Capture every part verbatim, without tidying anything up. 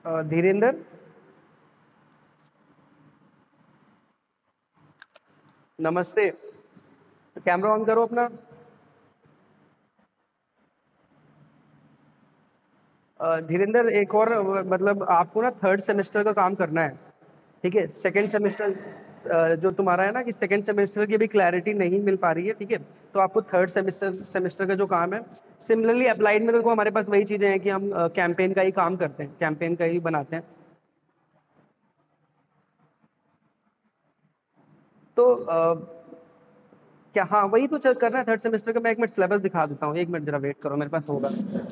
अ, धीरेंद्र। नमस्ते। Camera on करो अपना। अ, धीरेंद्र, एक और अ, मतलब आपको ना थर्ड सेमेस्टर का काम करना है। ठीक है, सेकंड सेमेस्टर जो तुम्हारा है ना, कि सेकंड सेमेस्टर की भी क्लैरिटी नहीं मिल पा रही है। ठीक है, तो आपको थर्ड सेमेस्टर सेमेस्टर का जो काम है, सिमिलरली अप्लाइड में देखो हमारे पास वही चीजें हैं कि हम कैंपेन का ही काम करते हैं, कैंपेन का ही बनाते हैं। तो अ, क्या, हाँ वही तो चल करना है थर्ड सेमेस्टर का। मैं एक मिनट सिलेबस दिखा देता हूँ, एक मिनट जरा वेट करो, मेरे पास होगा,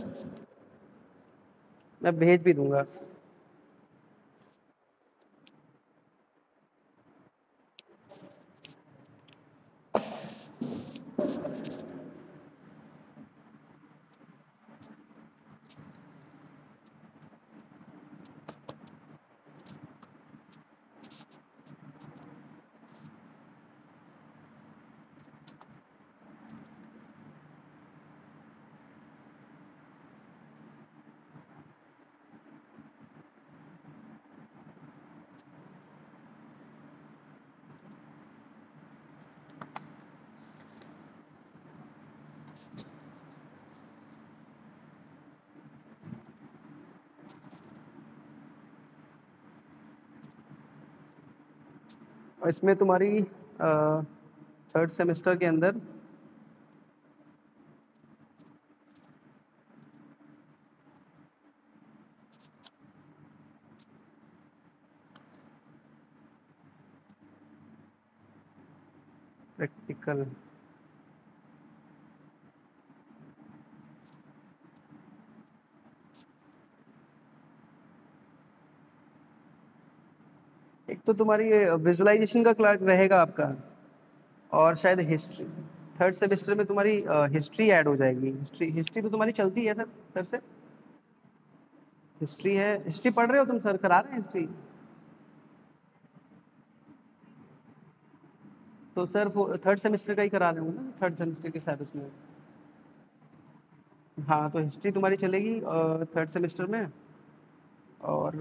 मैं भेज भी दूंगा। और इसमें तुम्हारी थर्ड सेमेस्टर के अंदर प्रैक्टिकल। एक तो तुम्हारी विजुअलाइजेशन का क्लास रहेगा आपका, और शायद हिस्ट्री। थर्ड सेमेस्टर में तुम्हारी हिस्ट्री ऐड हो जाएगी। हिस्ट्री हिस्ट्री तो तुम्हारी चलती है सर, सर से हिस्ट्री है। हिस्ट्री पढ़ रहे हो तुम? सर करा रहे हैं हिस्ट्री? तो सर थर्ड सेमेस्टर का ही करा रहे होंगे ना, थर्ड सेमेस्टर के सिलेबस में। हाँ, तो हिस्ट्री तुम्हारी चलेगी थर्ड सेमेस्टर में। और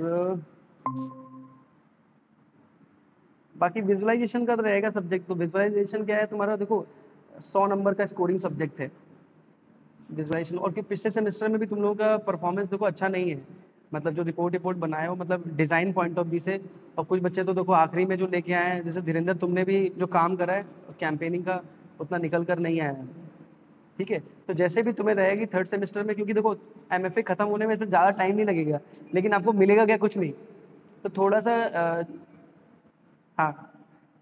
बाकी विजुअलाइजेशन का तो रहेगा सब्जेक्ट। तो विजुअलाइजेशन क्या है तुम्हारा, देखो सौ नंबर का स्कोरिंग सब्जेक्ट है विजुअलाइजेशन। और कि पिछले सेमेस्टर में भी तुम लोगों का परफॉर्मेंस देखो अच्छा नहीं है, मतलब जो रिपोर्ट रिपोर्ट बनाए हो, मतलब डिजाइन पॉइंट ऑफ व्यू से। और कुछ बच्चे तो देखो आखिरी में जो लेके आए हैं, जैसे धीरेन्द्र तुमने भी जो काम करा है कैंपेनिंग का, उतना निकल कर नहीं आया है। ठीक है, तो जैसे भी तुम्हें रहेगी थर्ड सेमेस्टर में, क्योंकि देखो एमएफए खत्म होने में से ज़्यादा टाइम नहीं लगेगा, लेकिन आपको मिलेगा क्या, कुछ नहीं। तो थोड़ा सा अ, हाँ,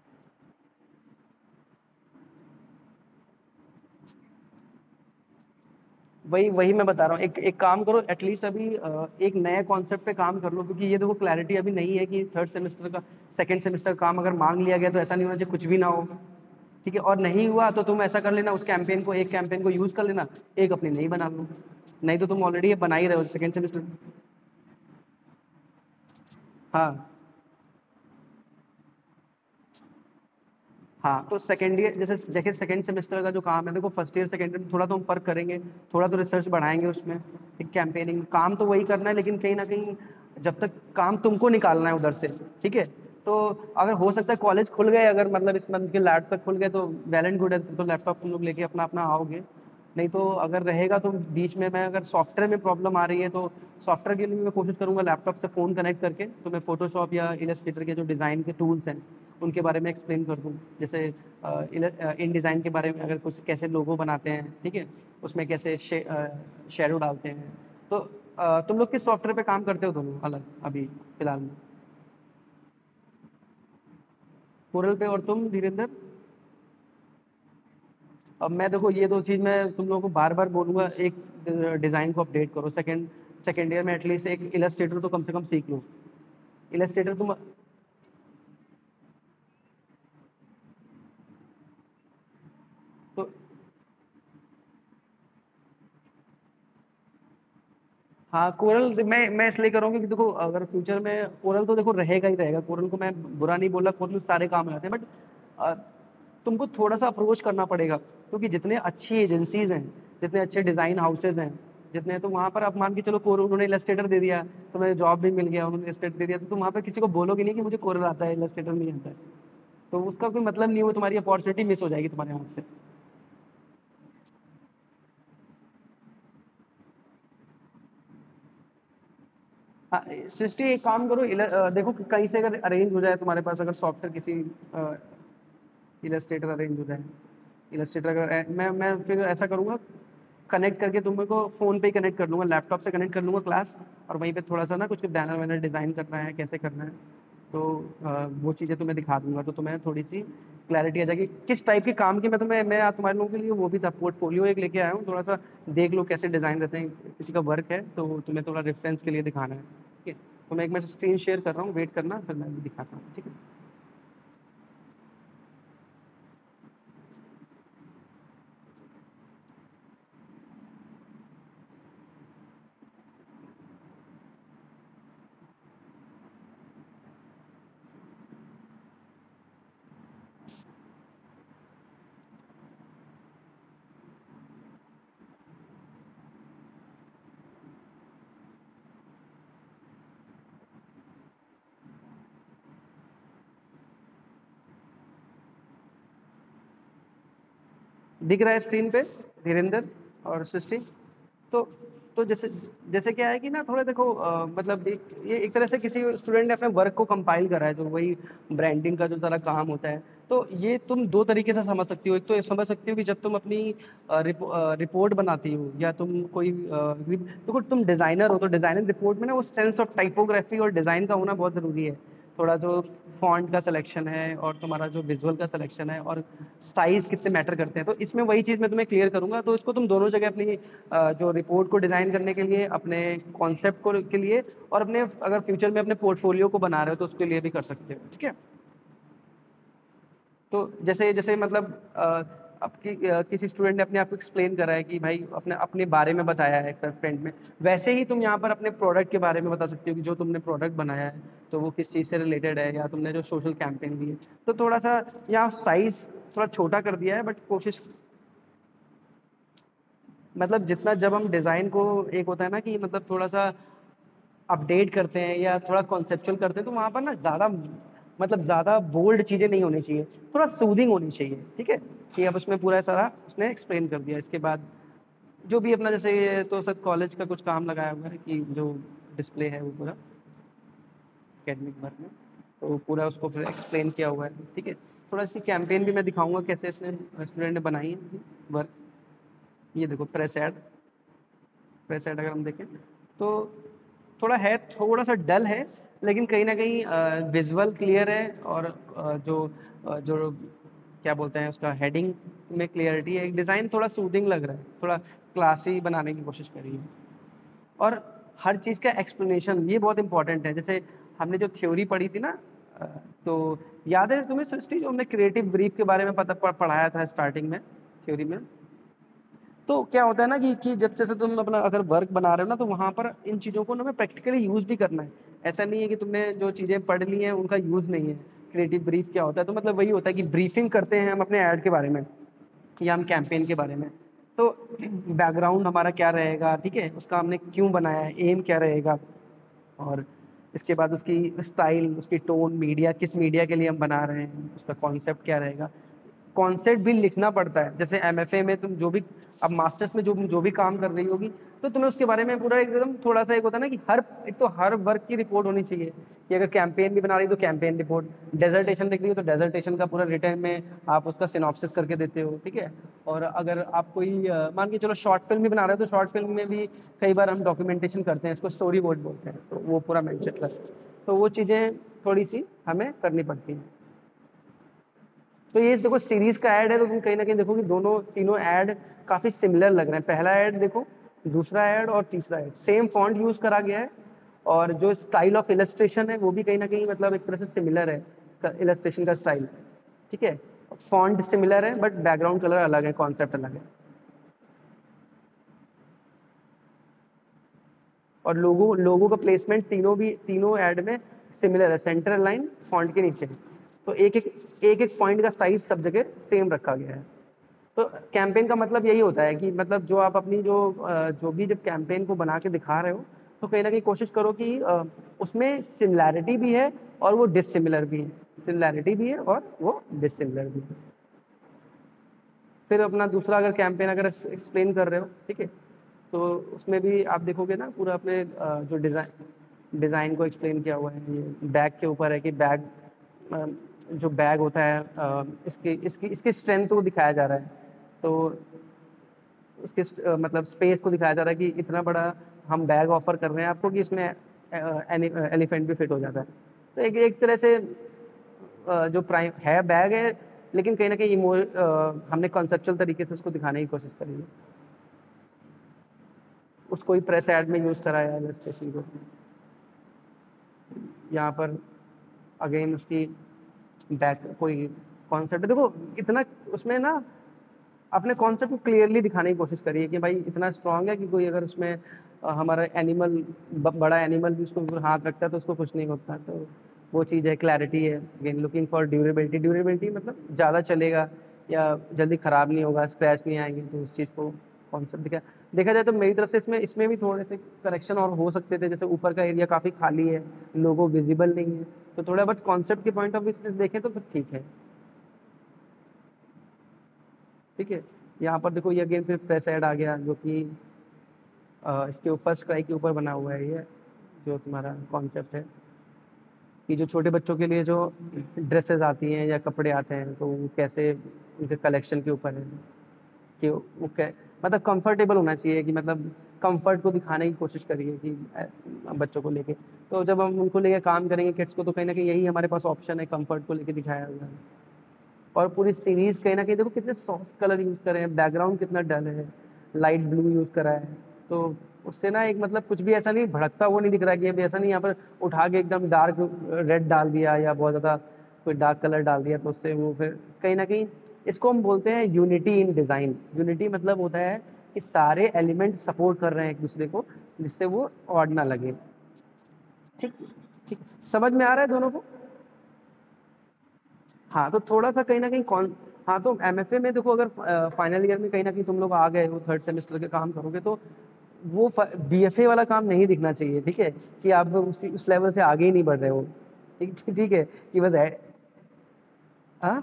वही वही मैं बता रहा हूँ। एक एक काम करो, एटलीस्ट अभी अ, एक नए कॉन्सेप्ट पे काम कर लो, क्योंकि ये देखो क्लैरिटी अभी नहीं है कि थर्ड सेमेस्टर का, सेकंड सेमेस्टर काम अगर मांग लिया गया तो ऐसा नहीं होना चाहिए कुछ भी ना हो। ठीक है, और नहीं हुआ तो तुम ऐसा कर लेना, उस कैंपेन को, एक कैंपेन को यूज कर लेना, एक अपनी नई बना लो। नहीं तो तुम ऑलरेडी ये बना ही रहे हो सेकंड सेमेस्टर। हाँ, हाँ, तो सेकेंड ईयर जैसे जैसे सेकंड सेमेस्टर का जो काम है, देखो फर्स्ट ईयर सेकंड ईयर में थोड़ा तो हम फर्क करेंगे, थोड़ा तो रिसर्च बढ़ाएंगे उसमें। एक कैंपेनिंग काम तो वही करना है, लेकिन कहीं ना कहीं जब तक काम तुमको निकालना है उधर से। ठीक है, तो अगर हो सकता है कॉलेज खुल गए, अगर मतलब इस मंथ के लास्ट तक खुल गए तो वेल एंड गुड है, तो लैपटॉप तुम लोग लेके अपना अपना आओगे। नहीं तो अगर रहेगा तो बीच में, मैं अगर सॉफ्टवेयर में प्रॉब्लम आ रही है तो सॉफ्टवेयर के लिए मैं कोशिश करूंगा लैपटॉप से फ़ोन कनेक्ट करके तो मैं फोटोशॉप या इलस्ट्रेटर के जो डिज़ाइन के टूल्स हैं उनके बारे में एक्सप्लेन कर दूँ। जैसे इन डिज़ाइन के बारे में, अगर कुछ कैसे लोगो बनाते हैं, ठीक है, उसमें कैसे शेडो डालते हैं। तो अ, तुम लोग किस सॉफ्टवेयर पे काम करते हो दोनों अलग अभी फिलहाल में? कोरल पे। और तुम धीरेन्द्र? अब मैं देखो ये दो चीज़ मैं तुम लोगों को बार बार बोलूंगा, एक डिज़ाइन को अपडेट करो, सेकंड सेकंड ईयर में एटलीस्ट एक इलस्ट्रेटर तो कम से कम सीख लो। इलस्ट्रेटर तुम, तो हाँ कोरल मैं मैं इसलिए कर रहा हूँ क्योंकि देखो अगर फ्यूचर में कोरल तो देखो रहेगा ही रहेगा। कोरल को मैं बुरा नहीं बोला, कोरल में सारे काम हो जाते हैं, बट तुमको थोड़ा सा अप्रोच करना पड़ेगा, क्योंकि जितने अच्छी एजेंसीज हैं, जितने अच्छे डिज़ाइन हाउसेज हैं, जितने, तो वहाँ पर आप मान के चलो कोर उन्होंने इलस्ट्रेटर दे दिया, तो मुझे जॉब भी मिल गया, उन्होंने इलस्ट्रेटर दे दिया, तो तुम वहाँ पर किसी को बोलोगे नहीं कि मुझे कोरल आता है, इलस्ट्रेटर नहीं आता है, तो उसका कोई मतलब नहीं, वो तुम्हारी अपॉर्चुनिटी मिस हो जाएगी तुम्हारे हाथ से। हाँ, सृष्टि एक काम करो, इल- अ, देखो कहीं से अगर अरेंज हो जाए तुम्हारे पास, अगर सॉफ्टवेयर किसी इलस्ट्रेटर अरेंज हो जाए, इलस्ट्रेटर अगर अ, मैं मैं फिर ऐसा करूँगा, कनेक्ट करके तुम मेरे को फ़ोन पे ही कनेक्ट कर लूँगा, लैपटॉप से कनेक्ट कर लूँगा क्लास, और वहीं पे थोड़ा सा ना कुछ बैनर वैनर डिज़ाइन करना है, कैसे करना है, तो अ, वो चीज़ें तुम्हें दिखा दूंगा, तो तुम्हें थोड़ी सी क्लैरिटी आ जाएगी किस टाइप के काम की मैं तुम्हें, मैं आज तुम्हारे लोगों के लिए वो भी था, पोर्टफोलियो एक लेके आया हूँ, थोड़ा सा देख लो कैसे डिज़ाइन रहते हैं, किसी का वर्क है तो तुम्हें थोड़ा रेफरेंस के लिए दिखाना है, ठीक है। तो मैं एक मिनट स्क्रीन शेयर कर रहा हूँ, वेट करना, फिर मैं भी दिखाता हूँ, ठीक है। दिख रहा है स्क्रीन पे धीरेन्द्र और सृष्टि? तो तो जैसे जैसे क्या है कि ना थोड़ा देखो, अ, मतलब एक, ये एक तरह से किसी स्टूडेंट ने अपने वर्क को कंपाइल करा है, जो वही ब्रांडिंग का जो सारा काम होता है, तो ये तुम दो तरीके से समझ सकती हो। एक तो ये समझ सकती हो कि जब तुम अपनी अ, रिपो, अ, रिपोर्ट बनाती हो, या तुम कोई अ, रिप- देखो तुम डिजाइनर हो, तो डिजाइनर रिपोर्ट में ना वो सेंस ऑफ टाइपोग्राफी और डिजाइन का होना बहुत जरूरी है। थोड़ा जो फॉन्ट का सिलेक्शन है, और तुम्हारा जो विजुअल का सिलेक्शन है, और साइज कितने मैटर करते हैं, तो इसमें वही चीज़ मैं तुम्हें क्लियर करूंगा। तो इसको तुम दोनों जगह अपनी अ, जो रिपोर्ट को डिजाइन करने के लिए, अपने कॉन्सेप्ट को के लिए, और अपने अगर फ्यूचर में अपने पोर्टफोलियो को बना रहे हो तो उसके लिए भी कर सकते हो, ठीक है। तो जैसे जैसे मतलब अ, आपकी अ, किसी स्टूडेंट ने अपने आप को एक्सप्लेन करा है कि भाई अपने अपने बारे में बताया है फ्रेंड में, वैसे ही तुम यहाँ पर अपने प्रोडक्ट के बारे में बता सकते हो कि जो तुमने प्रोडक्ट बनाया है तो वो किस चीज़ से रिलेटेड है, या तुमने जो सोशल कैंपेन दी है। तो थोड़ा सा यहाँ साइज थोड़ा छोटा कर दिया है, बट कोशिश, मतलब जितना जब हम डिज़ाइन को, एक होता है ना कि मतलब थोड़ा सा अपडेट करते हैं या थोड़ा कॉन्सेप्चुअल करते हैं, तो वहाँ पर ना ज़्यादा, मतलब ज़्यादा बोल्ड चीज़ें नहीं होनी चाहिए, थोड़ा सूदिंग होनी चाहिए, ठीक है। कि अब उसमें पूरा सारा उसने एक्सप्लेन कर दिया। इसके बाद जो भी अपना, जैसे ये तो सर कॉलेज का कुछ काम लगाया हुआ है कि जो डिस्प्ले है वो पूरा एकेडमिक वर्क में, तो पूरा उसको फिर एक्सप्लेन किया हुआ है, ठीक है। थोड़ा इसकी कैंपेन भी मैं दिखाऊंगा कैसे इसने स्टूडेंट ने बनाई है वर्क। ये देखो प्रेस ऐड, प्रेस ऐड अगर हम देखें तो थोड़ा है, थोड़ा सा डल है, लेकिन कहीं ना कहीं विजुअल क्लियर है, और अ, जो अ, जो क्या बोलते हैं उसका हेडिंग में क्लियरिटी है, डिज़ाइन थोड़ा सूदिंग लग रहा है, थोड़ा क्लासी बनाने की कोशिश करी है। और हर चीज़ का एक्सप्लेनेशन ये बहुत इंपॉर्टेंट है। जैसे हमने जो थ्योरी पढ़ी थी ना, अ, तो याद है तुम्हें सृष्टि, जो हमने क्रिएटिव ब्रीफ के बारे में पता पढ़ाया था स्टार्टिंग में थ्योरी में। तो क्या होता है ना कि कि जब जैसे तुम अपना अगर वर्क बना रहे हो ना, तो वहाँ पर इन चीज़ों को ना हमें प्रैक्टिकली यूज़ भी करना है। ऐसा नहीं है कि तुमने जो चीज़ें पढ़ ली हैं उनका यूज़ नहीं है। क्रिएटिव ब्रीफ क्या होता है, तो मतलब वही होता है कि ब्रीफिंग करते हैं हम अपने ऐड के बारे में, या हम कैंपेन के बारे में। तो बैकग्राउंड हमारा क्या रहेगा, ठीक है, उसका हमने क्यों बनाया है, एम क्या रहेगा, और इसके बाद उसकी स्टाइल, उसकी टोन, मीडिया किस मीडिया के लिए हम बना रहे हैं, उसका कॉन्सेप्ट क्या रहेगा। कॉन्सेप्ट भी लिखना पड़ता है। जैसे एमएफए में तुम जो भी, अब मास्टर्स में जो जो भी काम कर रही होगी, तो तुम्हें उसके बारे में पूरा एकदम थोड़ा सा, एक होता है ना कि हर एक तो हर वर्क की रिपोर्ट होनी चाहिए, कि अगर कैंपेन भी बना रही हो तो कैंपेन रिपोर्ट, डेजर्टेशन लिख रही हो तो डेजर्टेशन का पूरा रिटर्न में आप उसका सिनॉप्सिस करके देते हो, ठीक है। और अगर आप कोई अ, मान के चलो शॉर्ट फिल्म भी बना रहे हो, तो शॉर्ट फिल्म में भी कई बार हम डॉक्यूमेंटेशन करते हैं, इसको स्टोरी बोर्ड बोलते हैं, तो वो पूरा मेंशन कर, तो वो चीज़ें थोड़ी सी हमें करनी पड़ती हैं। तो ये देखो सीरीज का ऐड है, तो तुम कहीं ना कहीं देखो कि दोनों तीनों ऐड काफी सिमिलर लग रहे हैं। पहला ऐड देखो, दूसरा ऐड और तीसरा ऐड, सेम फॉन्ट यूज करा गया है, और जो स्टाइल ऑफ इलस्ट्रेशन है वो भी कहीं ना कहीं मतलब एक तरह से सिमिलर है, इलस्ट्रेशन का स्टाइल, ठीक है। फॉन्ट सिमिलर है, बट बैकग्राउंड कलर अलग है, कॉन्सेप्ट अलग है। और लोगो लोगो का प्लेसमेंट तीनों भी, तीनों ऐड में सिमिलर है, सेंटर लाइन फॉन्ट के नीचे। तो एक एक एक एक पॉइंट का साइज सब जगह सेम रखा गया है। तो कैंपेन का मतलब यही होता है कि मतलब जो आप अपनी जो अ, जो भी जब कैंपेन को बना के दिखा रहे हो, तो कहीं न कहीं कोशिश करो कि अ, उसमें सिमिलैरिटी भी है और वो डिसिमिलर भी है। सिमिलैरिटी भी है और वो डिसिमिलर भी है। फिर अपना दूसरा अगर कैंपेन अगर एक्सप्लेन कर रहे हो, ठीक है? तो उसमें भी आप देखोगे ना पूरा अपने अ, जो डिज़ाइन डिज़ाइन को एक्सप्लेन किया हुआ है। ये बैग के ऊपर है कि बैग अ, जो बैग होता है अ, इसकी इसकी इसकी स्ट्रेंथ को दिखाया जा रहा है। तो उसके स्ट अ, मतलब स्पेस को दिखाया जा रहा है कि इतना बड़ा हम बैग ऑफ़र कर रहे हैं आपको कि इसमें अ, एनि अ, एलिफेंट भी फिट हो जाता है। तो एक एक तरह से अ, जो प्राइम है बैग है, लेकिन कहीं न कहीं इमो अ, हमने कॉन्सेप्चुअल तरीके से उसको दिखाने की कोशिश करी है। उसको ही प्रेस ऐड में यूज़ करा है इलस्ट्रेशन को। यहाँ पर अगेन उसकी बैक कोई कॉन्सेप्ट देखो इतना उसमें ना अपने कॉन्सेप्ट को क्लियरली दिखाने की कोशिश करी है कि भाई इतना स्ट्रॉन्ग है कि कोई अगर उसमें अ, हमारा एनिमल ब बड़ा एनिमल भी उसको ऊपर हाथ रखता है तो उसको कुछ नहीं होता। तो वो चीज़ है, क्लैरिटी है। Again looking for durability, durability मतलब ज़्यादा चलेगा या जल्दी खराब नहीं होगा, स्क्रैच नहीं आएँगे, तो उस चीज़ को कॉन्सेप्ट दिखा देखा जाए तो मेरी तरफ से इसमें इसमें भी थोड़े से करेक्शन और हो सकते थे। जैसे ऊपर का एरिया काफ़ी खाली है, लोगो विज़िबल नहीं है, तो थोड़ा बहुत कॉन्सेप्ट के पॉइंट ऑफ व्यू से देखें तो फिर ठीक है। ठीक है? यहाँ पर देखो ये अगेन फिर प्रेस ऐड आ गया जो कि अ, इसके फर्स्ट क्राई के ऊपर बना हुआ है ये, जो तुम्हारा कॉन्सेप्ट है कि जो छोटे बच्चों के लिए जो ड्रेसेस आती हैं या कपड़े आते हैं, तो वो कैसे उनके कलेक्शन के ऊपर है कि वो कै मतलब कंफर्टेबल होना चाहिए कि मतलब कंफर्ट को दिखाने की कोशिश करिए कि अ, बच्चों को लेके। तो जब हम उनको लेके काम करेंगे किड्स को, तो कहीं न कहीं यही हमारे पास ऑप्शन है, कंफर्ट को लेके दिखाया हुआ है। और पूरी सीरीज़ कहीं न कहीं देखो कितने सॉफ्ट कलर यूज़ करे हैं, बैकग्राउंड कितना डल है, लाइट ब्लू यूज़ करा है। तो उससे ना एक मतलब कुछ भी ऐसा नहीं भड़कता हुआ नहीं दिख रहा है कि अभी ऐसा नहीं यहाँ पर उठा के एकदम डार्क रेड डाल दिया या बहुत ज़्यादा कोई डार्क कलर डाल दिया, तो उससे वो फिर कहीं न कहीं इसको हम बोलते हैं यूनिटी इन डिज़ाइन। यूनिटी मतलब होता है कि सारे एलिमेंट सपोर्ट कर रहे हैं एक-दूसरे को, जिससे वो ऑड ना लगे। ठीक ठीक समझ में आ रहा है दोनों को? हाँ, तो थोड़ा-सा कहीं न कहीं कौन हाँ, तो एमएफए में देखो अगर अ, फाइनल ईयर में कहीं न कहीं तुम लोग आ गए हो, थर्ड सेमेस्टर के काम करोगे, तो वो फ बीएफए वाला काम नहीं दिखना चाहिए, ठीक है? कि आप उसी उस लेवल से आगे ही नहीं बढ़ रहे हो। ठीक ठीक है? कि बस ए हाँ?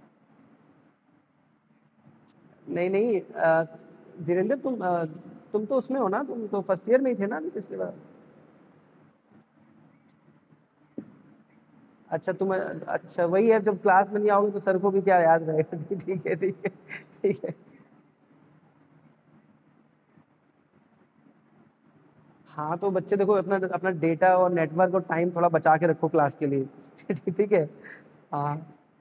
नहीं, नहीं अ, धीरेंद्र तुम अ, तुम तो उसमें हो ना, तुम तो फर्स्ट ईयर में ही थे ना पिछली बार? अच्छा तुम अ, अच्छा वही है, जब क्लास में नहीं आओगे तो सर को भी क्या याद रहेगा। ठीक है, ठीक है, ठीक है। हाँ, तो बच्चे देखो अपना अपना डेटा और नेटवर्क और टाइम थोड़ा बचा के रखो क्लास के लिए। ठीक है? हाँ,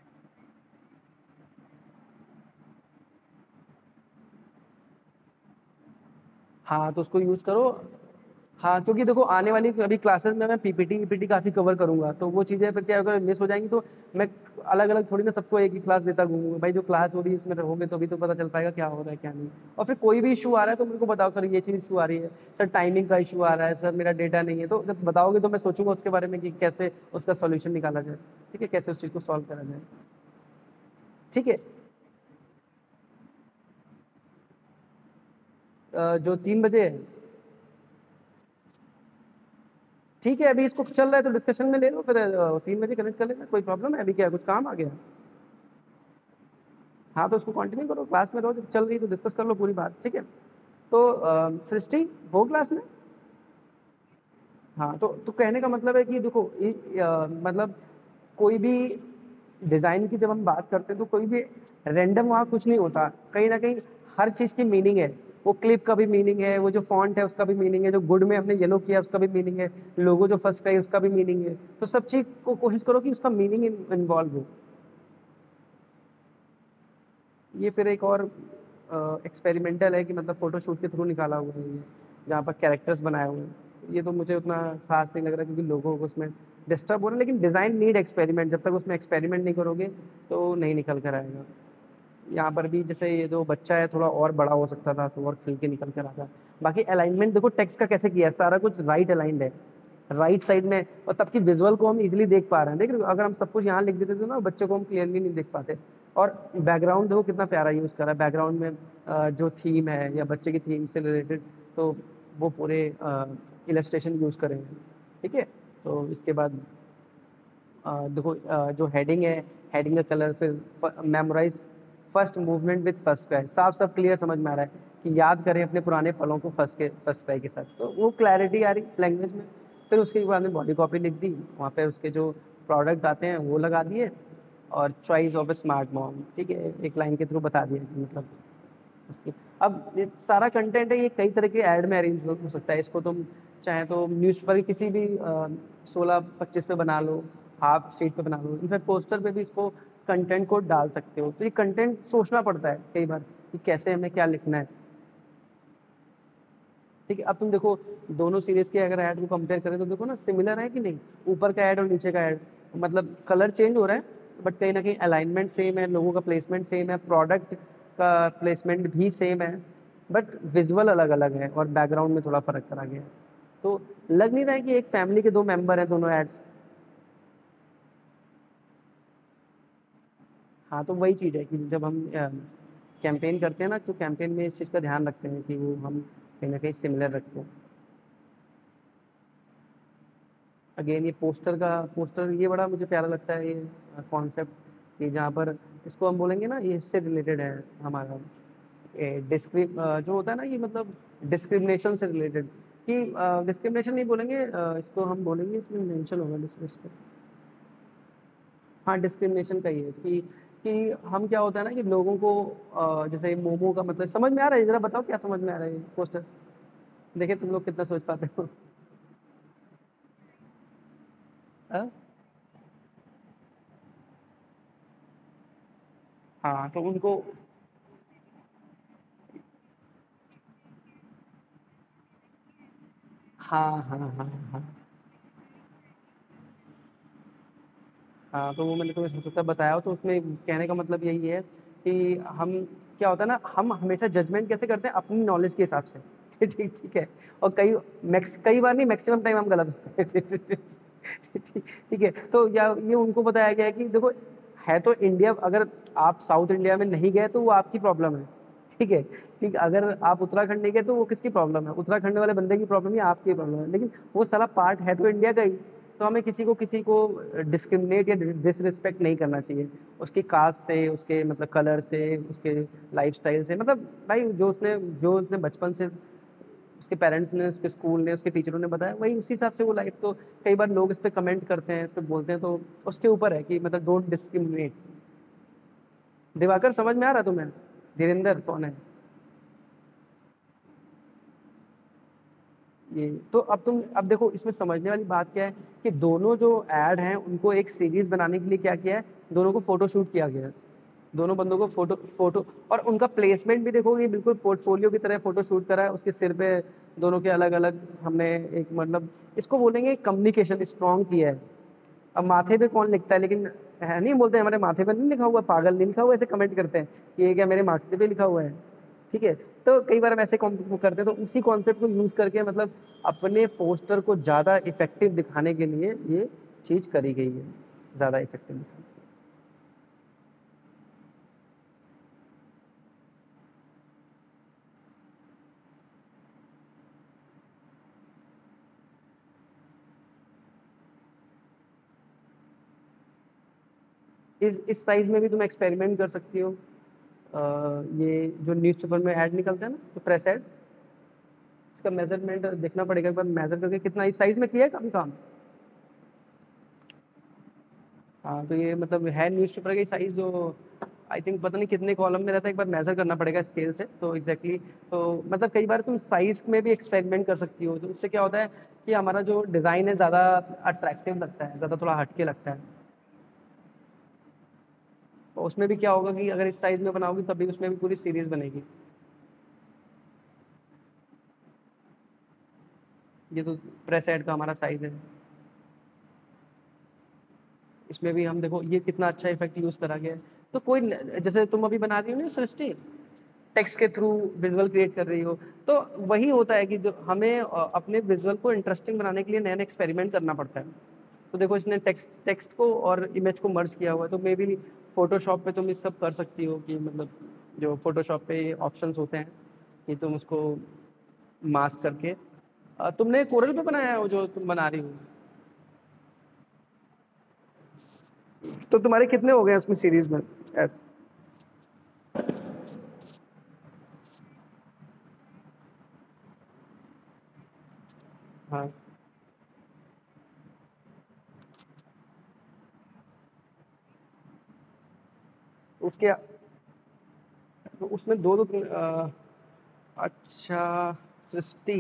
हाँ, तो उसको यूज़ करो। हाँ, क्योंकि देखो आने वाली अभी क्लासेस में मैं पीपीटी वीपीटी काफ़ी कवर करूँगा, तो वो चीज़ें फिर क्या अगर मिस हो जाएँगी तो मैं अलग-अलग थोड़ी ना सबको एक ही क्लास देता घूमूँगा। भाई जो क्लास हो रही है उसमें रहोगे तभी तो पता चल पाएगा क्या हो रहा है, क्या नहीं। और फिर कोई भी इश्यू आ रहा है तो मेरे को बताओ सर ये चीज़ इश्यू आ रही है, सर टाइमिंग का इश्यू आ रहा है, सर मेरा डेटा नहीं है। तो जब बताओगे तो मैं सोचूँगा उसके बारे में कि कैसे उसका सॉल्यूशन निकाला जाए, ठीक है? कैसे उस चीज़ को सॉल्व करा जाए, ठीक है? अ, जो तीन बजे है, ठीक है अभी इसको चल रहा है तो डिस्कशन में ले लो फिर अ, तीन बजे कनेक्ट कर लेना, कोई प्रॉब्लम है? अभी क्या कुछ काम आ गया? हाँ, तो उसको कंटिन्यू करो, क्लास में रहो, जब चल रही है तो डिस्कस कर लो पूरी बात, ठीक है? तो अ, सृष्टि हो क्लास में? हाँ, तो तो कहने का मतलब है कि देखो इ अ, मतलब कोई भी डिज़ाइन की जब हम बात करते हैं तो कोई भी रैंडम वहाँ कुछ नहीं होता। कहीं न कहीं हर चीज़ की मीनिंग है। वो क्लिप का भी मीनिंग है, वो जो फ़ॉन्ट है उसका भी मीनिंग है, जो गुड में हमने येलो किया उसका भी मीनिंग है, लोगो जो फर्स्ट का है उसका भी मीनिंग है। तो सब चीज़ को कोशिश करो कि उसका मीनिंग इन इन्वॉल्व हो। ये फिर एक और अ, एक्सपेरिमेंटल है कि मतलब फ़ोटोशूट के थ्रू निकाला हुआ है ये, जहाँ पर कैरेक्टर्स बनाए हुए हैं। ये तो मुझे उतना ख़ास नहीं लग रहा क्योंकि लोगों को उसमें डिस्टर्ब हो रहा है, लेकिन डिज़ाइन नीड एक्सपेरिमेंट, जब तक उसमें एक्सपेरिमेंट नहीं करोगे, तो नहीं निकल कर आएगा। यहाँ पर भी जैसे ये जो बच्चा है थोड़ा और बड़ा हो सकता था, तो और खिल के निकल कर आता। बाकी अलाइनमेंट देखो टेक्स्ट का कैसे किया है, सारा कुछ राइट अलाइन्ड है। राइट साइड में और तब की विज़ुअल को हम ईज़िली देख पा रहे हैं। देख रहे हो? अगर हम सब कुछ यहाँ लिख देते तो ना बच्चे को हम क्लियरली नहीं देख पाते। और बैकग्राउंड देखो कितना प्यारा यूज़ करा है, बैकग्राउंड में अ, जो थीम है या बच्चे की थीम से रिलेटेड, तो वो पूरे इलस्ट्रेशन यूज़ करे हैं। ठीक है, तो इसके बाद अ, देखो अ, जो हेडिंग है, हेडिंग का कलर, फिर memorise first movement with first cry, साफ साफ क्लियर समझ में आ रहा है कि याद करें अपने पुराने पलों को फर्स्ट के फर्स्ट क्राई के साथ, तो वो क्लैरिटी आ रही लैंग्वेज में। फिर उसके बाद में बॉडी कॉपी लिख दी, वहाँ पे उसके जो प्रोडक्ट आते हैं वो लगा दिए, और choice of a smart mom, ठीक है, एक लाइन के थ्रू बता दिया कि मतलब उसकी। अब ये सारा कंटेंट है, ये कई तरह के ऐड में अरेंज हो हो सकता है। इसको तुम चाहे तो न्यूज़पेपर की किसी भी सोलह पच्चीस पे बना लो, हाफ शीट पे बना लो, इनफैक्ट पोस्टर पे भी इसको कंटेंट को डाल सकते हो। तो ये कंटेंट सोचना पड़ता है कई बार कि कैसे हमें क्या लिखना है। ठीक है, अब तुम देखो दोनों सीरीज के अगर ऐड को कंपेयर करें तो देखो ना सिमिलर है कि नहीं, ऊपर का ऐड और नीचे का ऐड, मतलब कलर चेंज हो रहा है बट कहीं ना कहीं अलाइनमेंट सेम है, लोगों का प्लेसमेंट सेम है, प्रोडक्ट का प्लेसमेंट भी सेम है, बट विजुअल अलग अलग है और बैकग्राउंड में थोड़ा फर्क करा गया है। तो लग नहीं रहा है कि एक फैमिली के दो मेंबर हैं दोनों एड्स। हाँ, तो वही चीज़ है कि जब हम कैंपेन करते हैं ना, तो कैंपेन में इस चीज़ का ध्यान रखते हैं कि वो हम कहीं ना कहीं सिमिलर रखें। अगेन ये पोस्टर का पोस्टर ये बड़ा मुझे प्यारा लगता है, ये कॉन्सेप्ट कि जहाँ पर इसको हम बोलेंगे ना, ये इससे रिलेटेड है हमारा डिस्क्रिप जो होता है ना, ये मतलब डिस्क्रिमिनेशन से रिलेटेड, कि डिस्क्रिमिनेशन नहीं बोलेंगे, अ, इसको हम बोलेंगे, इसमें मेंशन होगा डिस्क्रिमिनेशन। हाँ, डिस्क्रिमिनेशन का ही है कि कि हम क्या होता है ना कि लोगों को अ, जैसे मोमो का मतलब समझ में आ रहा है, जरा बताओ क्या समझ में आ रहा है पोस्टर, देखे तुम लोग कितना सोच पाते हो। हाँ, हाँ, तो उनको हाँ, हाँ, हाँ, हाँ, हाँ, तो वो मैंने तुम्हें हो सकता है बताया हो, तो उसमें कहने का मतलब यही है कि हम क्या होता है ना, हम हमेशा जजमेंट कैसे करते हैं अपनी नॉलेज के हिसाब से। ठीक ठीक ठीक है, और कई मैक्स कई बार नहीं, मैक्सिमम टाइम हम गलत होते हैं। ठीक ठीक है, तो या ये उनको बताया गया है कि देखो, है तो इंडिया, अगर आप साउथ इंडिया में नहीं गए तो वो आपकी प्रॉब्लम है। ठीक है, ठीक, अगर आप उत्तराखंड नहीं गए तो वो किसकी प्रॉब्लम है, उत्तराखंड वाले बंदे की प्रॉब्लम है, आपकी प्रॉब्लम है, लेकिन वो सारा पार्ट है तो इंडिया का ही। तो हमें किसी को किसी को डिस्क्रिमिनेट या डिसरिस्पेक्ट नहीं करना चाहिए उसकी कास्ट से, उसके मतलब कलर से, उसके लाइफस्टाइल से। मतलब भाई जो उसने जो उसने बचपन से उसके पेरेंट्स ने, उसके स्कूल ने, उसके टीचरों ने बताया, वही उसी हिसाब से वो लाइफ। तो कई बार लोग इस पे कमेंट करते हैं, इस पे बोलते हैं, तो उसके ऊपर है कि मतलब डोंट डिस्क्रिमिनेट। दिवाकर समझ में आ रहा तुम्हें? धीरेन्द्र कौन है ये? तो अब तुम अब देखो इसमें समझने वाली बात क्या है कि दोनों जो ऐड हैं उनको एक सीरीज बनाने के लिए क्या किया है, दोनों को फोटो शूट किया गया है। दोनों बंदों को फोटो फोटो और उनका प्लेसमेंट भी देखोगे बिल्कुल पोर्टफोलियो की तरह फोटो शूट करा है उसके सिर पे। दोनों के अलग अलग हमने एक मतलब इसको बोलेंगे कम्युनिकेशन स्ट्रॉन्ग किया है। अब माथे पे कौन लिखता है, लेकिन है नहीं, बोलते हैं हमारे माथे पे नहीं लिखा हुआ, पागल नहीं लिखा हुआ, ऐसे कमेंट करते हैं कि ये क्या मेरे माथे पे लिखा हुआ है। ठीक है, तो कई बार हम ऐसे कॉम- वो करते हैं, तो उसी कॉन्सेप्ट को यूज करके मतलब अपने पोस्टर को ज्यादा इफेक्टिव दिखाने के लिए ये चीज करी गई है, ज्यादा इफेक्टिव दिखाने। इस इस साइज में भी तुम एक्सपेरिमेंट कर सकती हो। अ, ये जो न्यूज़पेपर में ऐड निकलता है ना, तो प्रेस ऐड, इसका मेजरमेंट देखना पड़ेगा एक बार, मेजर करके कितना इस साइज में किया है कभी काम। हाँ, तो ये मतलब है न्यूज़पेपर की साइज जो आई थिंक पता नहीं कितने कॉलम में रहता है, एक बार मेजर करना पड़ेगा स्केल से, तो एग्जैक्टली exactly, तो मतलब कई बार तुम साइज में भी एक्सपेरिमेंट कर सकती हो, तो उससे क्या होता है कि हमारा जो डिज़ाइन है ज़्यादा अट्रैक्टिव लगता है, ज़्यादा थोड़ा हटके लगता है। तो उसमें भी क्या होगा कि अगर इस साइज में बनाओगी तभी उसमें भी पूरी सीरीज बनेगी। ये तो प्रेस ऐड का हमारा साइज है। इसमें भी हम देखो ये कितना अच्छा इफेक्ट यूज करा गया है। तो कोई न- जैसे तुम अभी बना रही हो ना सृष्टि, टेक्स्ट के थ्रू विजुअल क्रिएट कर रही हो, तो वही होता है कि जो हमें अ, अपने विजुअल को इंटरेस्टिंग बनाने के लिए नया नया एक्सपेरिमेंट करना पड़ता है। तो देखो इसने टेक्स्ट टेक्स्ट को और इमेज को मर्ज किया हुआ है, तो मे बी फोटोशॉप पे तुम इस सब कर सकती हो कि मतलब जो फोटोशॉप पे ऑप्शंस होते हैं कि तुम उसको मास्क करके अ, तुमने कोरल पे बनाया है वो जो तुम बना रही हो? तो तुम्हारे कितने हो गए उसमें सीरीज में ऐड? हाँ। उसके तो उसमें दो दो अ, अच्छा। सृष्टि।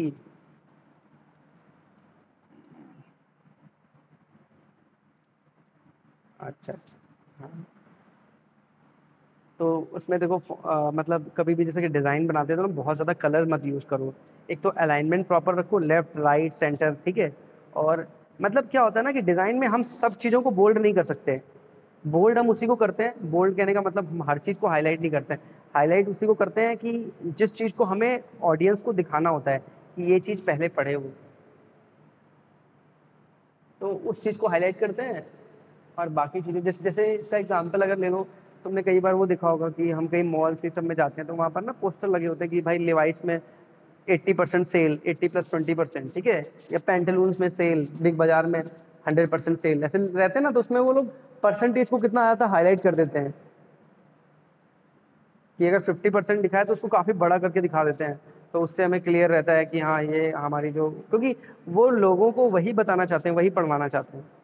अच्छा अच्छा। हाँ। तो उसमें देखो अ, मतलब कभी भी जैसे कि डिजाइन बनाते हो तो ना बहुत ज्यादा कलर मत यूज करो। एक तो अलाइनमेंट प्रॉपर रखो, लेफ्ट राइट सेंटर, ठीक है। और मतलब क्या होता है ना कि डिजाइन में हम सब चीजों को बोल्ड नहीं कर सकते। बोल्ड हम उसी को करते हैं, बोल्ड कहने का मतलब हम हर चीज को हाईलाइट नहीं करते हैं। हाईलाइट उसी को करते हैं कि जिस चीज को हमें ऑडियंस को दिखाना होता है कि ये चीज पहले पढ़े वो, तो उस चीज को हाईलाइट करते हैं। और बाकी चीजें जैसे जैसे इसका एग्जांपल अगर ले लो, तुमने कई बार वो देखा होगा कि हम कहीं मॉल से सब में जाते हैं तो वहां पर ना पोस्टर लगे होते हैं कि भाई लिवाइस में eighty percent sale, eighty plus twenty percent, ठीक है। या पेंटालून्स में सेल, बिग बाजार में हंड्रेड परसेंट सेल, ऐसे रहते हैं ना। तो उसमें वो लोग परसेंटेज को कितना आया था हाईलाइट कर देते हैं कि अगर फिफ्टी परसेंट दिखा है तो उसको काफी बड़ा करके दिखा देते हैं। तो उससे हमें क्लियर रहता है कि हाँ ये हमारी जो, क्योंकि वो लोगों को वही बताना चाहते हैं, वही पढ़वाना चाहते हैं।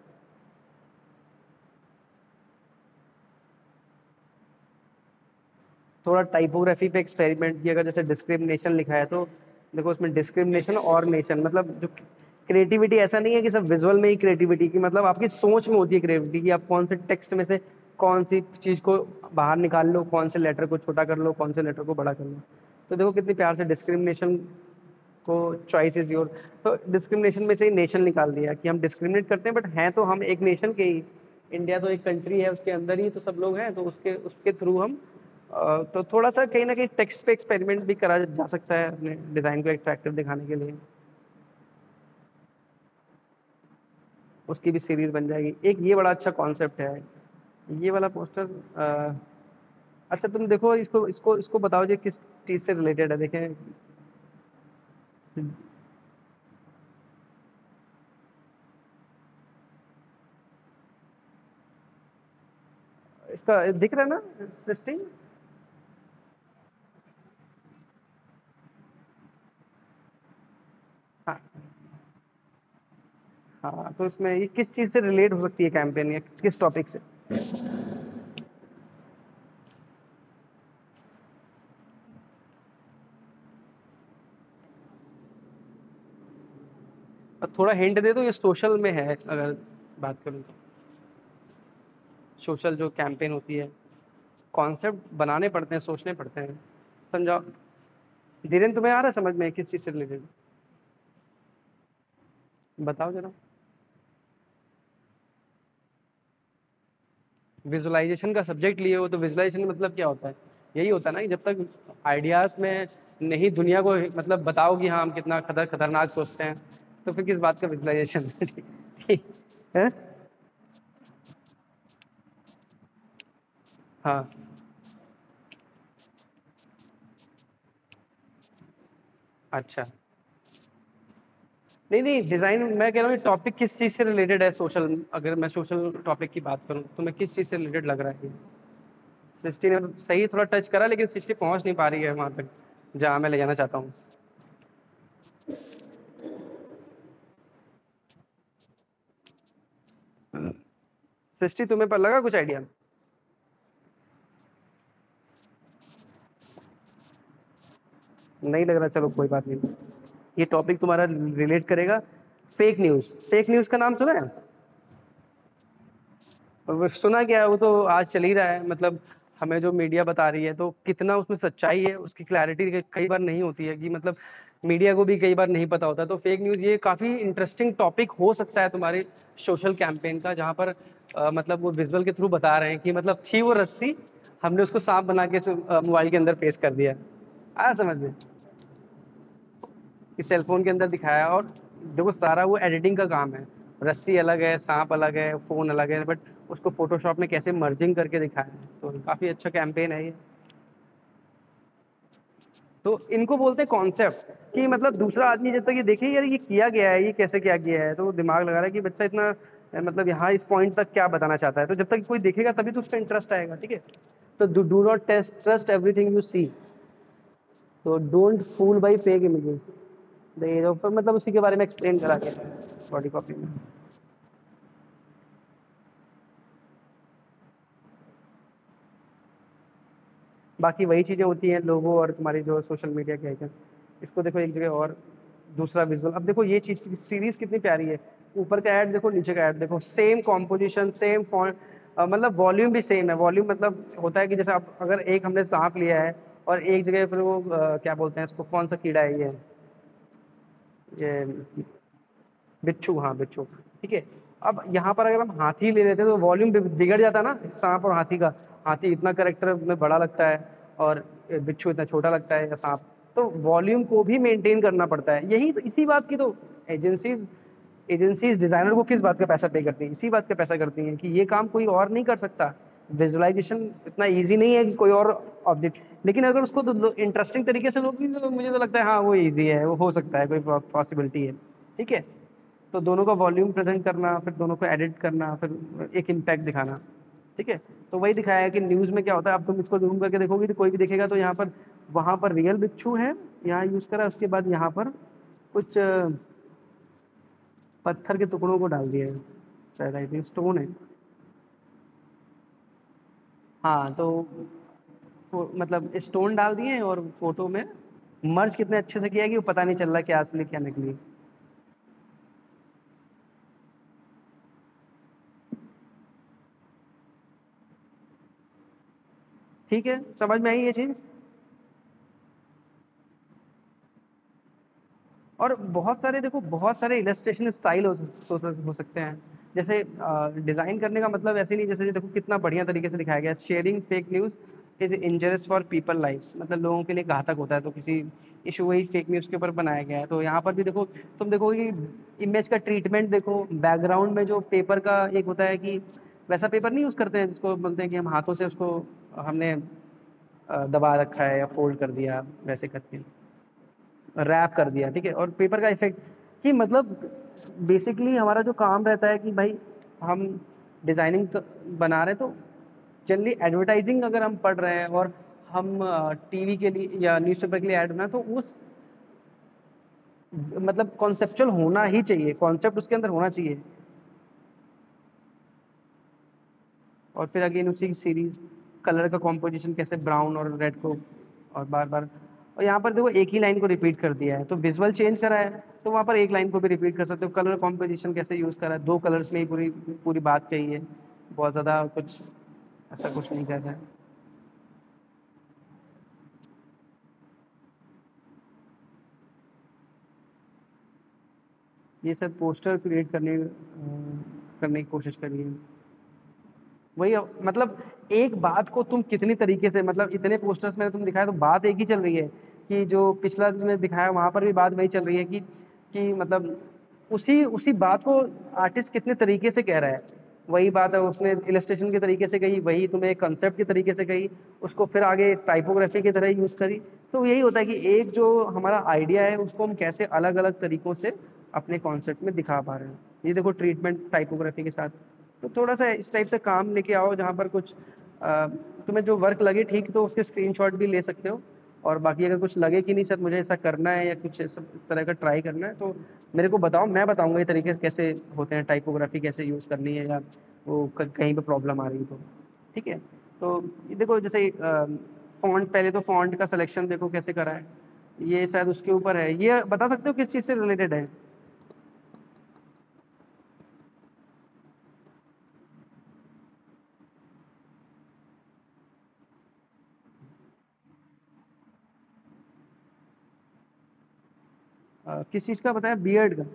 थोड़ा टाइपोग्राफी पे एक्सपेरिमेंट किया, अगर जैसे डिस्क्रिमिनेशन लिखा है तो देखो उसमें डिस्क्रिमिनेशन और नेशन, मतलब जो क्रिएटिविटी ऐसा नहीं है कि सब विजुअल में ही क्रिएटिविटी की, मतलब आपकी सोच में होती है क्रिएटिविटी कि आप कौन से टेक्स्ट में से कौन सी चीज को बाहर निकाल लो, कौन से लेटर को छोटा कर लो, कौन से लेटर को बड़ा कर लो। तो देखो कितनी प्यार से डिस्क्रिमिनेशन को, चॉइस इज योर, तो डिस्क्रिमिनेशन में से ही नेशन निकाल दिया कि हम डिस्क्रिमिनेट करते हैं बट हैं तो हम एक नेशन के ही। इंडिया तो एक कंट्री है, उसके अंदर ही तो सब लोग हैं, तो उसके उसके थ्रू हम अ, तो थोड़ा सा कहीं ना कहीं टेक्स्ट पे एक्सपेरिमेंट भी करा जा सकता है अपने डिजाइन को एट्रैक्टिव दिखाने के लिए। उसकी भी सीरीज बन जाएगी एक, ये बड़ा अच्छा कॉन्सेप्ट है। ये वाला पोस्टर। अच्छा तुम देखो इसको इसको इसको बताओ जी किस चीज से रिलेटेड है, देखें। इसका दिख रहा है ना सिस्टम? हाँ। हाँ तो इसमें ये किस चीज से रिलेट हो सकती है कैंपेन, या किस टॉपिक से? और थोड़ा हिंट दे दो, ये सोशल में है अगर बात करूँ तो। सोशल जो कैंपेन होती है, कॉन्सेप्ट बनाने पड़ते हैं, सोचने पड़ते हैं। समझाओ। धीरेन तुम्हें आ रहा है समझ में किस चीज से रिलेटेड? बताओ जरा। विजुअलाइजेशन का सब्जेक्ट लिए हो तो विजुअलाइजेशन मतलब क्या होता है? यही होता है ना कि जब तक आइडियाज में नहीं दुनिया को मतलब बताओ कि हाँ हम कितना खतर खतरनाक सोचते हैं, तो फिर किस बात का विजुअलाइजेशन? ठीक है। हाँ। अच्छा। नहीं नहीं, डिजाइन मैं कह रहा हूँ टॉपिक किस चीज से रिलेटेड है सोशल, अगर मैं सोशल टॉपिक की बात करूँ तो मैं किस चीज से रिलेटेड लग रहा है ये? सृष्टि ने सही थोड़ा टच करा लेकिन सृष्टि पहुंच नहीं पा रही है वहां तक जहाँ मैं ले जाना चाहता हूँ। सृष्टि तुम्हें पर लगा कुछ आइडिया? नहीं लग रहा, चलो कोई बात नहीं। ये टॉपिक तुम्हारा रिलेट करेगा फेक न्यूज। फेक न्यूज का नाम सुना है? वो सुना क्या है, वो तो आज चल ही रहा है, मतलब हमें जो मीडिया बता रही है तो कितना उसमें सच्चाई है उसकी क्लैरिटी कई बार नहीं होती है, कि मतलब मीडिया को भी कई बार नहीं पता होता। तो फेक न्यूज ये काफी इंटरेस्टिंग टॉपिक हो सकता है तुम्हारे सोशल कैंपेन का, जहाँ पर अ, मतलब वो विजुअल के थ्रू बता रहे हैं कि मतलब थी वो रस्सी, हमने उसको सांप बना के मोबाइल के अंदर पेश कर दिया। आया समझ में? कि सेलफोन के अंदर दिखाया, और देखो सारा वो एडिटिंग का काम है। रस्सी अलग है, सांप अलग है, फोन अलग है, बट उसको फोटोशॉप में कैसे मर्जिंग करके दिखाया है। तो काफ़ी अच्छा कैंपेन है ये। तो इनको बोलते हैं कॉन्सेप्ट, कि मतलब दूसरा आदमी जब तक ये देखे यार ये किया गया है, ये कैसे क्या किया है, तो वो दिमाग लगा रहा है कि बच्चा इतना अ, मतलब यहाँ इस पॉइंट तक क्या बताना चाहता है। तो जब तक कोई देखेगा तभी तो उसका इंटरेस्ट आएगा, ठीक है। तो do not test trust everything you see, तो don't fool by fake images. The age of, मतलब उसी के बारे में एक्सप्लेन करा गया है बॉडी कॉपी में। बाकी वही चीज़ें होती हैं लोगो और तुम्हारी जो सोशल मीडिया के आइकन। इसको देखो एक जगह और, दूसरा विजुअल। अब देखो ये चीज़ की सीरीज कितनी प्यारी है, ऊपर का ऐड देखो नीचे का ऐड देखो, सेम कॉम्पोजिशन सेम फॉन्ट, मतलब वॉल्यूम भी सेम है। वॉल्यूम मतलब होता है कि जैसे आप अगर एक हमने सांप लिया है और एक जगह पर वो अ, क्या बोलते हैं इसको, कौन सा कीड़ा है ये ये बिच्छू, हाँ बिच्छू, ठीक है। अब यहाँ पर अगर हम हाथी ले लेते हैं तो वॉल्यूम बिगड़ जाता है ना सांप और हाथी का। हाथी इतना करेक्टर में बड़ा लगता है और बिच्छू इतना छोटा लगता है या सांप। तो वॉल्यूम को भी मेंटेन करना पड़ता है। यही तो, इसी बात की तो एजेंसीज एजेंसीज डिजाइनर को किस बात का पैसा पे करती हैं, इसी बात का पैसा करती हैं कि ये काम कोई और नहीं कर सकता। विजुअलाइजेशन इतना इजी नहीं है कि कोई और ऑब्जेक्ट, लेकिन अगर उसको तो इंटरेस्टिंग तरीके से लोग, तो मुझे तो लगता है हाँ वो इजी है, वो हो सकता है, कोई पॉसिबिलिटी है, ठीक है। तो दोनों का वॉल्यूम प्रेजेंट करना, फिर दोनों को एडिट करना, फिर एक इम्पैक्ट दिखाना, ठीक है। तो वही दिखाया है कि न्यूज़ में क्या होता है। अब तुम इसको जूम करके देखोगे तो कोई भी देखेगा तो यहाँ पर, वहाँ पर रियल बिच्छू है, यहाँ यूज़ करा, उसके बाद यहाँ पर कुछ अ, पत्थर के टुकड़ों को डाल दिया है, शायद आई थिंक स्टोन है। हाँ तो वो मतलब स्टोन डाल दिए हैं और फोटो में मर्ज कितने अच्छे से किया है कि वो पता नहीं चल रहा क्या असली क्या नकली। ठीक है, समझ में आई ये चीज़। और बहुत सारे देखो, बहुत सारे इलस्ट्रेशन स्टाइल हो, हो, हो सकते हैं। जैसे डिजाइन करने का मतलब ऐसे नहीं, जैसे देखो कितना बढ़िया तरीके से दिखाया गया है, sharing fake news is injurious for people life, मतलब लोगों के लिए घातक होता है। तो किसी इशू वही फेक न्यूज के ऊपर बनाया गया है। तो यहाँ पर भी देखो, तुम देखो कि इमेज का ट्रीटमेंट देखो, बैकग्राउंड में जो पेपर का एक होता है कि वैसा पेपर नहीं यूज करते हैं जिसको बोलते हैं कि हम हाथों से उसको हमने अ, दबा रखा है या फोल्ड कर दिया वैसे करके रैप कर दिया, ठीक है। और पेपर का इफेक्ट कि मतलब बेसिकली हमारा जो काम रहता है कि भाई हम डिजाइनिंग तो बना रहे हैं, तो जनरली एडवर्टाइजिंग अगर हम पढ़ रहे हैं और हम टीवी के लिए या न्यूज़पेपर के लिए ऐड बना, तो उस मतलब कॉन्सेप्चुअल होना ही चाहिए, कॉन्सेप्ट उसके अंदर होना चाहिए। और फिर अगेन उसी की सीरीज, कलर का कॉम्पोजिशन कैसे ब्राउन और रेड को और बार बार, और यहाँ पर देखो एक ही लाइन को रिपीट कर दिया है, तो विजुअल चेंज करा है तो वहाँ पर एक लाइन को भी रिपीट कर सकते हो। कलर कॉम्पोजिशन कैसे यूज करा है, दो कलर्स में ही पूरी पूरी बात कही है, बहुत ज़्यादा कुछ ऐसा कुछ नहीं कर रहा है। ये सब पोस्टर क्रिएट करने अ, करने की कोशिश करी है। वही मतलब एक बात को तुम कितनी तरीके से, मतलब इतने पोस्टर्स में तुम दिखाया तो बात एक ही चल रही है, कि जो पिछला तुमने दिखाया वहां पर भी बात वही चल रही है कि कि मतलब उसी उसी बात को आर्टिस्ट कितने तरीके से कह रहा है। वही बात है, उसने इलस्ट्रेशन के तरीके से कही, वही तुम्हें कंसेप्ट के तरीके से कही, उसको फिर आगे टाइपोग्राफी की तरह यूज करी। तो यही होता है कि एक जो हमारा आइडिया है उसको हम कैसे अलग अलग तरीकों से अपने कॉन्सेप्ट में दिखा पा रहे हैं। ये देखो ट्रीटमेंट टाइपोग्राफी के साथ, तो थोड़ा सा इस टाइप से काम लेके आओ जहाँ पर कुछ अ, तुम्हें जो वर्क लगे ठीक, तो उसके स्क्रीनशॉट भी ले सकते हो। और बाकी अगर कुछ लगे कि नहीं सर मुझे ऐसा करना है या कुछ इस तरह का ट्राई करना है, तो मेरे को बताओ, मैं बताऊंगा ये तरीके कैसे होते हैं, टाइपोग्राफी कैसे यूज़ करनी है, या वो क- कहीं पे प्रॉब्लम आ रही है तो, ठीक है। तो ये देखो जैसे फॉन्ट, पहले तो फॉन्ट का सिलेक्शन देखो कैसे करा है, ये शायद उसके ऊपर है। ये बता सकते हो किस चीज़ से रिलेटेड है? अ, किस चीज़ का बताया, बियर्ड का?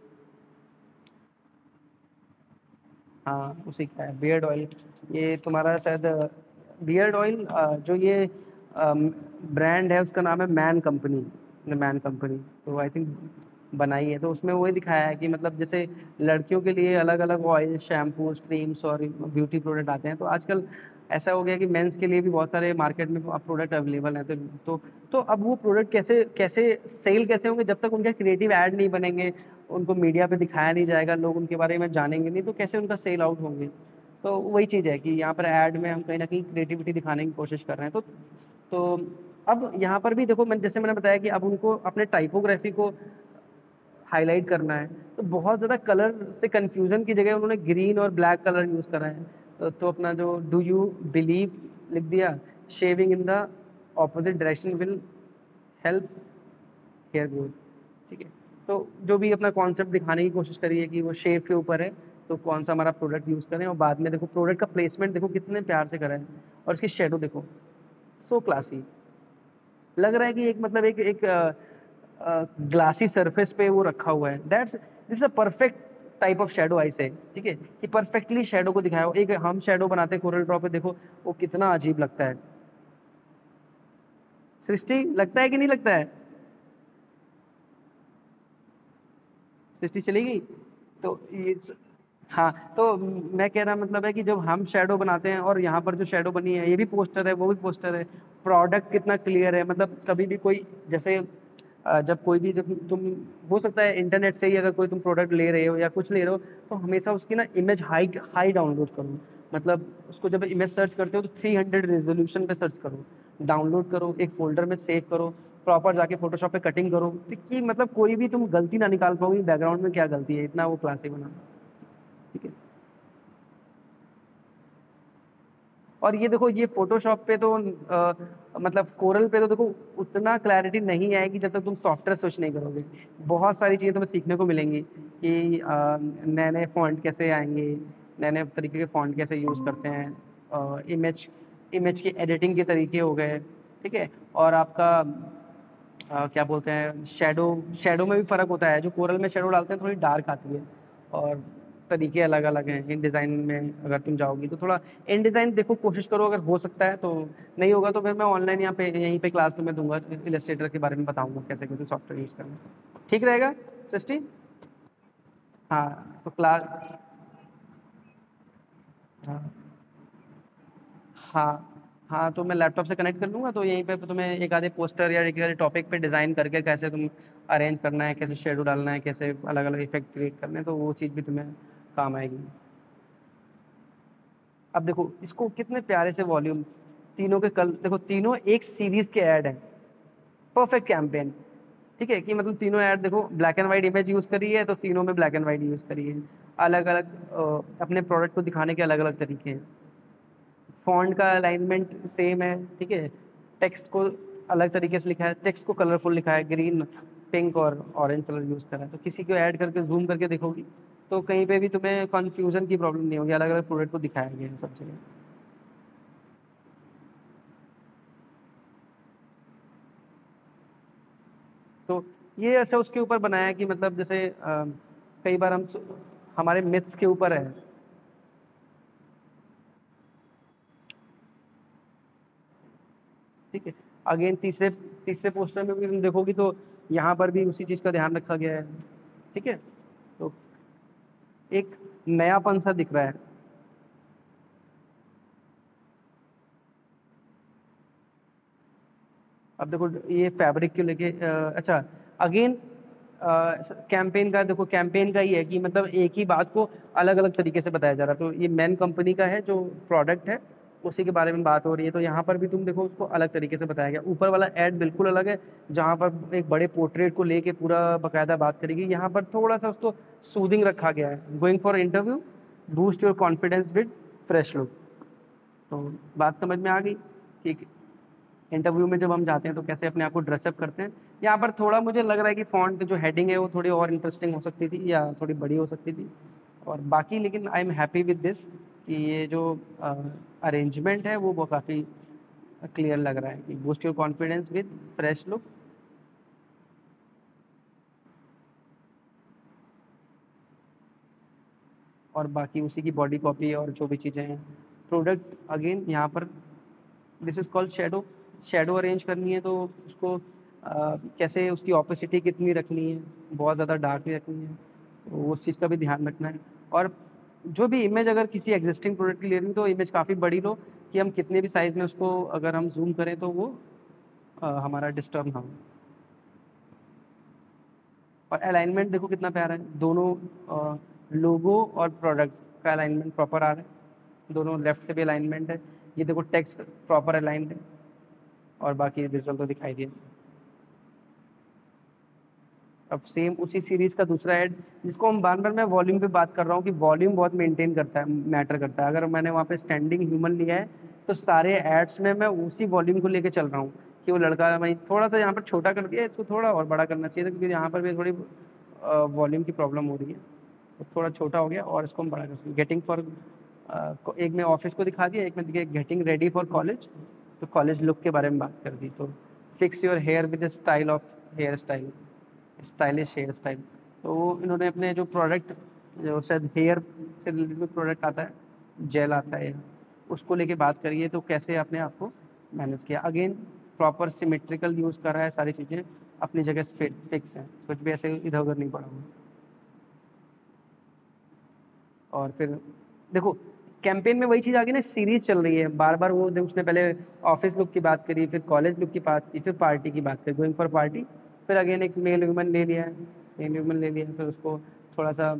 हाँ उसी का है बियर्ड ऑयल। ये तुम्हारा शायद बियर्ड ऑयल, जो ये ब्रांड है उसका नाम है मैन कंपनी, मैन कंपनी। तो आई थिंक बनाई है, तो उसमें वही दिखाया है कि मतलब जैसे लड़कियों के लिए अलग अलग ऑयल, शैम्पू, क्रीम्स और ब्यूटी प्रोडक्ट आते हैं, तो आजकल ऐसा हो गया कि मेंस के लिए भी बहुत सारे मार्केट में प्रोडक्ट अवेलेबल हैं। तो तो तो अब वो प्रोडक्ट कैसे कैसे सेल कैसे होंगे जब तक उनके क्रिएटिव ऐड नहीं बनेंगे, उनको मीडिया पे दिखाया नहीं जाएगा, लोग उनके बारे में जानेंगे नहीं, तो कैसे उनका सेल आउट होंगे। तो वही चीज़ है कि यहाँ पर ऐड में हम कहीं ना कहीं क्रिएटिविटी दिखाने की कोशिश कर रहे हैं। तो तो अब यहाँ पर भी देखो, मैं जैसे मैंने बताया कि अब उनको अपने टाइपोग्राफी को हाईलाइट करना है, तो बहुत ज़्यादा कलर से कंफ्यूजन की जगह उन्होंने ग्रीन और ब्लैक कलर यूज़ करा है। तो, तो अपना जो डू यू बिलीव लिख दिया, shaving in the opposite direction will help hair growth. ठीक है, तो जो भी अपना कॉन्सेप्ट दिखाने की कोशिश करी है कि वो शेव के ऊपर है, तो कौन सा हमारा प्रोडक्ट यूज़ करें, और बाद में देखो प्रोडक्ट का प्लेसमेंट देखो कितने प्यार से करा है, और इसकी शेडो देखो, सो क्लासी लग रहा है कि एक मतलब एक एक ग्लासी सरफेस पे वो रखा हुआ है। That's this a perfect type of shadow I say. ठीक है, कि परफेक्टली शेडो को दिखाया हो। एक हम शेडो बनाते हैं कोरल ड्रॉ पे, देखो वो कितना अजीब लगता है। सृष्टि लगता है कि नहीं लगता है? सृष्टि चली गई? तो ये स- हाँ, तो मैं कह रहा मतलब है कि जब हम शेडो बनाते हैं, और यहाँ पर जो शेडो बनी है ये भी पोस्टर है, वो भी पोस्टर है, प्रोडक्ट कितना क्लियर है। मतलब कभी भी कोई जैसे अ, जब कोई भी जब तुम, हो सकता है इंटरनेट से ही अगर कोई तुम प्रोडक्ट ले रहे हो या कुछ ले रहे हो, तो हमेशा उसकी ना इमेज हाई हाई डाउनलोड करो। मतलब उसको जब इमेज सर्च करते हो तो थ्री हंड्रेड रेजोल्यूशन पे सर्च करो, डाउनलोड करो, एक फोल्डर में सेव करो, प्रॉपर जाके फोटोशॉप पे कटिंग करो, तो कि मतलब कोई भी तुम गलती ना निकाल पाओगे बैकग्राउंड में क्या गलती है, इतना वो क्लासिक बना। ठीक है, और ये देखो ये फोटोशॉप पे तो अ, मतलब कोरल पे तो देखो उतना क्लैरिटी नहीं आएगी जब तक तुम सॉफ्टवेयर स्विच नहीं करोगे। बहुत सारी चीज़ें तुम्हें सीखने को मिलेंगी कि अ, नए नए फॉन्ट कैसे आएंगे, नए नए तरीके के फॉन्ट कैसे यूज़ करते हैं, इमेज इमेज की एडिटिंग के तरीके हो गए। ठीक है, और आपका अ, क्या बोलते हैं, शेडो शेडो में भी फ़र्क होता है। जो कोरल में शेडो डालते हैं थोड़ी डार्क आती है, और तरीके अलग अलग हैं। इन डिज़ाइन में अगर तुम जाओगी तो थोड़ा इन डिज़ाइन देखो, कोशिश करो, अगर हो सकता है तो। नहीं होगा तो फिर मैं ऑनलाइन यहाँ पे यहीं पे क्लास तुम्हें दूंगा, इलस्ट्रेटर के बारे में बताऊंगा कैसे कैसे सॉफ्टवेयर यूज़ करना है। ठीक रहेगा सृष्टि? हाँ, तो क्लास, हाँ हाँ हाँ, तो मैं लैपटॉप से कनेक्ट कर लूँगा, तो यहीं पे तुम्हें एक आधे पोस्टर या एक आधे टॉपिक पे डिज़ाइन करके कैसे तुम अरेंज करना है, कैसे शेडो डालना है, कैसे अलग अलग इफेक्ट क्रिएट करने हैं, तो वो चीज़ भी तुम्हें काम आएगी। अब देखो इसको कितने प्यारे से वॉल्यूम, तीनों के कल देखो, तीनों एक सीरीज के ऐड हैं, परफेक्ट कैंपेन। ठीक है, कि मतलब तीनों ऐड देखो, black and white image use करी है, तो तीनों में ब्लैक एंड व्हाइट यूज़ करी है। अलग अलग अपने प्रोडक्ट को दिखाने के अलग अलग तरीके हैं। फॉन्ट का अलाइनमेंट सेम है। ठीक है, टेक्स्ट को अलग तरीके से लिखा है, टेक्स्ट को कलरफुल लिखा है, ग्रीन, पिंक और ऑरेंज कलर यूज़ करा है। तो किसी को ऐड करके जूम करके देखोगी तो कहीं पे भी तुम्हें कंफ्यूजन की प्रॉब्लम नहीं होगी, अलग अलग प्रोडक्ट को दिखाया गया है सब जगह। तो ये ऐसा उसके ऊपर बनाया है कि मतलब जैसे अ, कई बार हम हमारे मिथ्स के ऊपर है। ठीक है, अगेन तीसरे तीसरे पोस्टर में भी तुम देखोगी तो यहाँ पर भी उसी चीज़ का ध्यान रखा गया है। ठीक है, तो एक नयापन सा दिख रहा है। अब देखो ये फैब्रिक को लेके अ, अच्छा, अगेन कैंपेन का देखो, कैंपेन का ही है कि मतलब एक ही बात को अलग अलग तरीके से बताया जा रहा है। तो ये मैन कंपनी का है जो प्रोडक्ट है, उसी के बारे में बात हो रही है। तो यहाँ पर भी तुम देखो उसको अलग तरीके से बताया गया। ऊपर वाला ऐड बिल्कुल अलग है, जहाँ पर एक बड़े पोर्ट्रेट को लेके पूरा बकायदा बात करेगी, यहाँ पर थोड़ा सा उसको सूदिंग रखा गया है। Going for interview, boost your confidence with fresh look. तो बात समझ में आ गई कि इंटरव्यू में जब हम जाते हैं तो कैसे अपने आप को ड्रेसअप करते हैं। यहाँ पर थोड़ा मुझे लग रहा है कि फॉन्ट जो हेडिंग है वो थोड़ी और इंटरेस्टिंग हो सकती थी, या थोड़ी बड़ी हो सकती थी। और बाकी लेकिन I am happy with this, कि ये जो अरेंजमेंट है वो वो काफ़ी क्लियर लग रहा है कि boost your confidence with fresh look. और बाकी उसी की बॉडी कॉपी और जो भी चीज़ें हैं, प्रोडक्ट अगेन यहाँ पर, this is called shadow. Shadow arrange करनी है तो उसको कैसे उसकी ऑपेसिटी कितनी रखनी है, बहुत ज़्यादा डार्क नहीं रखनी है, तो उस चीज़ का भी ध्यान रखना है। और जो भी इमेज अगर किसी एग्जिस्टिंग प्रोडक्ट की ले रही हो तो इमेज काफ़ी बड़ी लो कि हम कितने भी साइज़ में उसको अगर हम जूम करें तो वो अ, हमारा डिस्टर्ब ना हो। और अलाइनमेंट देखो कितना प्यारा है, दोनों लोगो और प्रोडक्ट का अलाइनमेंट प्रॉपर आ रहा है, दोनों लेफ्ट से भी अलाइनमेंट है। ये देखो टेक्स्ट प्रॉपर अलाइंड है और बाकी विजुअल तो दिखाई दिया। अब सेम उसी सीरीज का दूसरा ऐड जिसको हम बार बार मैं वॉल्यूम पे बात कर रहा हूँ कि वॉल्यूम बहुत मेंटेन करता है, मैटर करता है। अगर मैंने वहाँ पे स्टैंडिंग ह्यूमन लिया है तो सारे एड्स में मैं उसी वॉल्यूम को लेके चल रहा हूँ कि वो लड़का भाई थोड़ा सा यहाँ पर छोटा कर दिया, इसको थोड़ा और बड़ा करना चाहिए था क्योंकि यहाँ पर भी थोड़ी वॉल्यूम की प्रॉब्लम हो रही है, तो थोड़ा छोटा हो गया और इसको हम बड़ा कर सकते। गेटिंग फॉर एक में ऑफिस को दिखा दिया, एक में दिया गेटिंग रेडी फॉर कॉलेज, तो कॉलेज लुक के बारे में बात कर दी। तो fix your hair with style of hair style, stylish hair style. तो इन्होंने अपने जो प्रोडक्ट जो शायद हेयर से रिलेटेड प्रोडक्ट आता है, जेल आता है, उसको लेके बात करिए तो कैसे अपने आप को मैनेज किया। अगेन प्रॉपर सिमेट्रिकल यूज़ कर रहा है, सारी चीज़ें अपनी जगह फिक्स हैं, कुछ भी ऐसे इधर उधर नहीं पड़ा हुआ। और फिर देखो कैंपेन में वही चीज़ आ गई ना, सीरीज चल रही है बार बार। वो उसने पहले ऑफिस लुक की बात करी, फिर कॉलेज लुक की बात की, फिर पार्टी की बात करी, गोइंग फॉर पार्टी। फिर अगेन एक मेल ह्यूमन ले लिया है, मेल ह्यूमन ले लिया, फिर उसको थोड़ा सा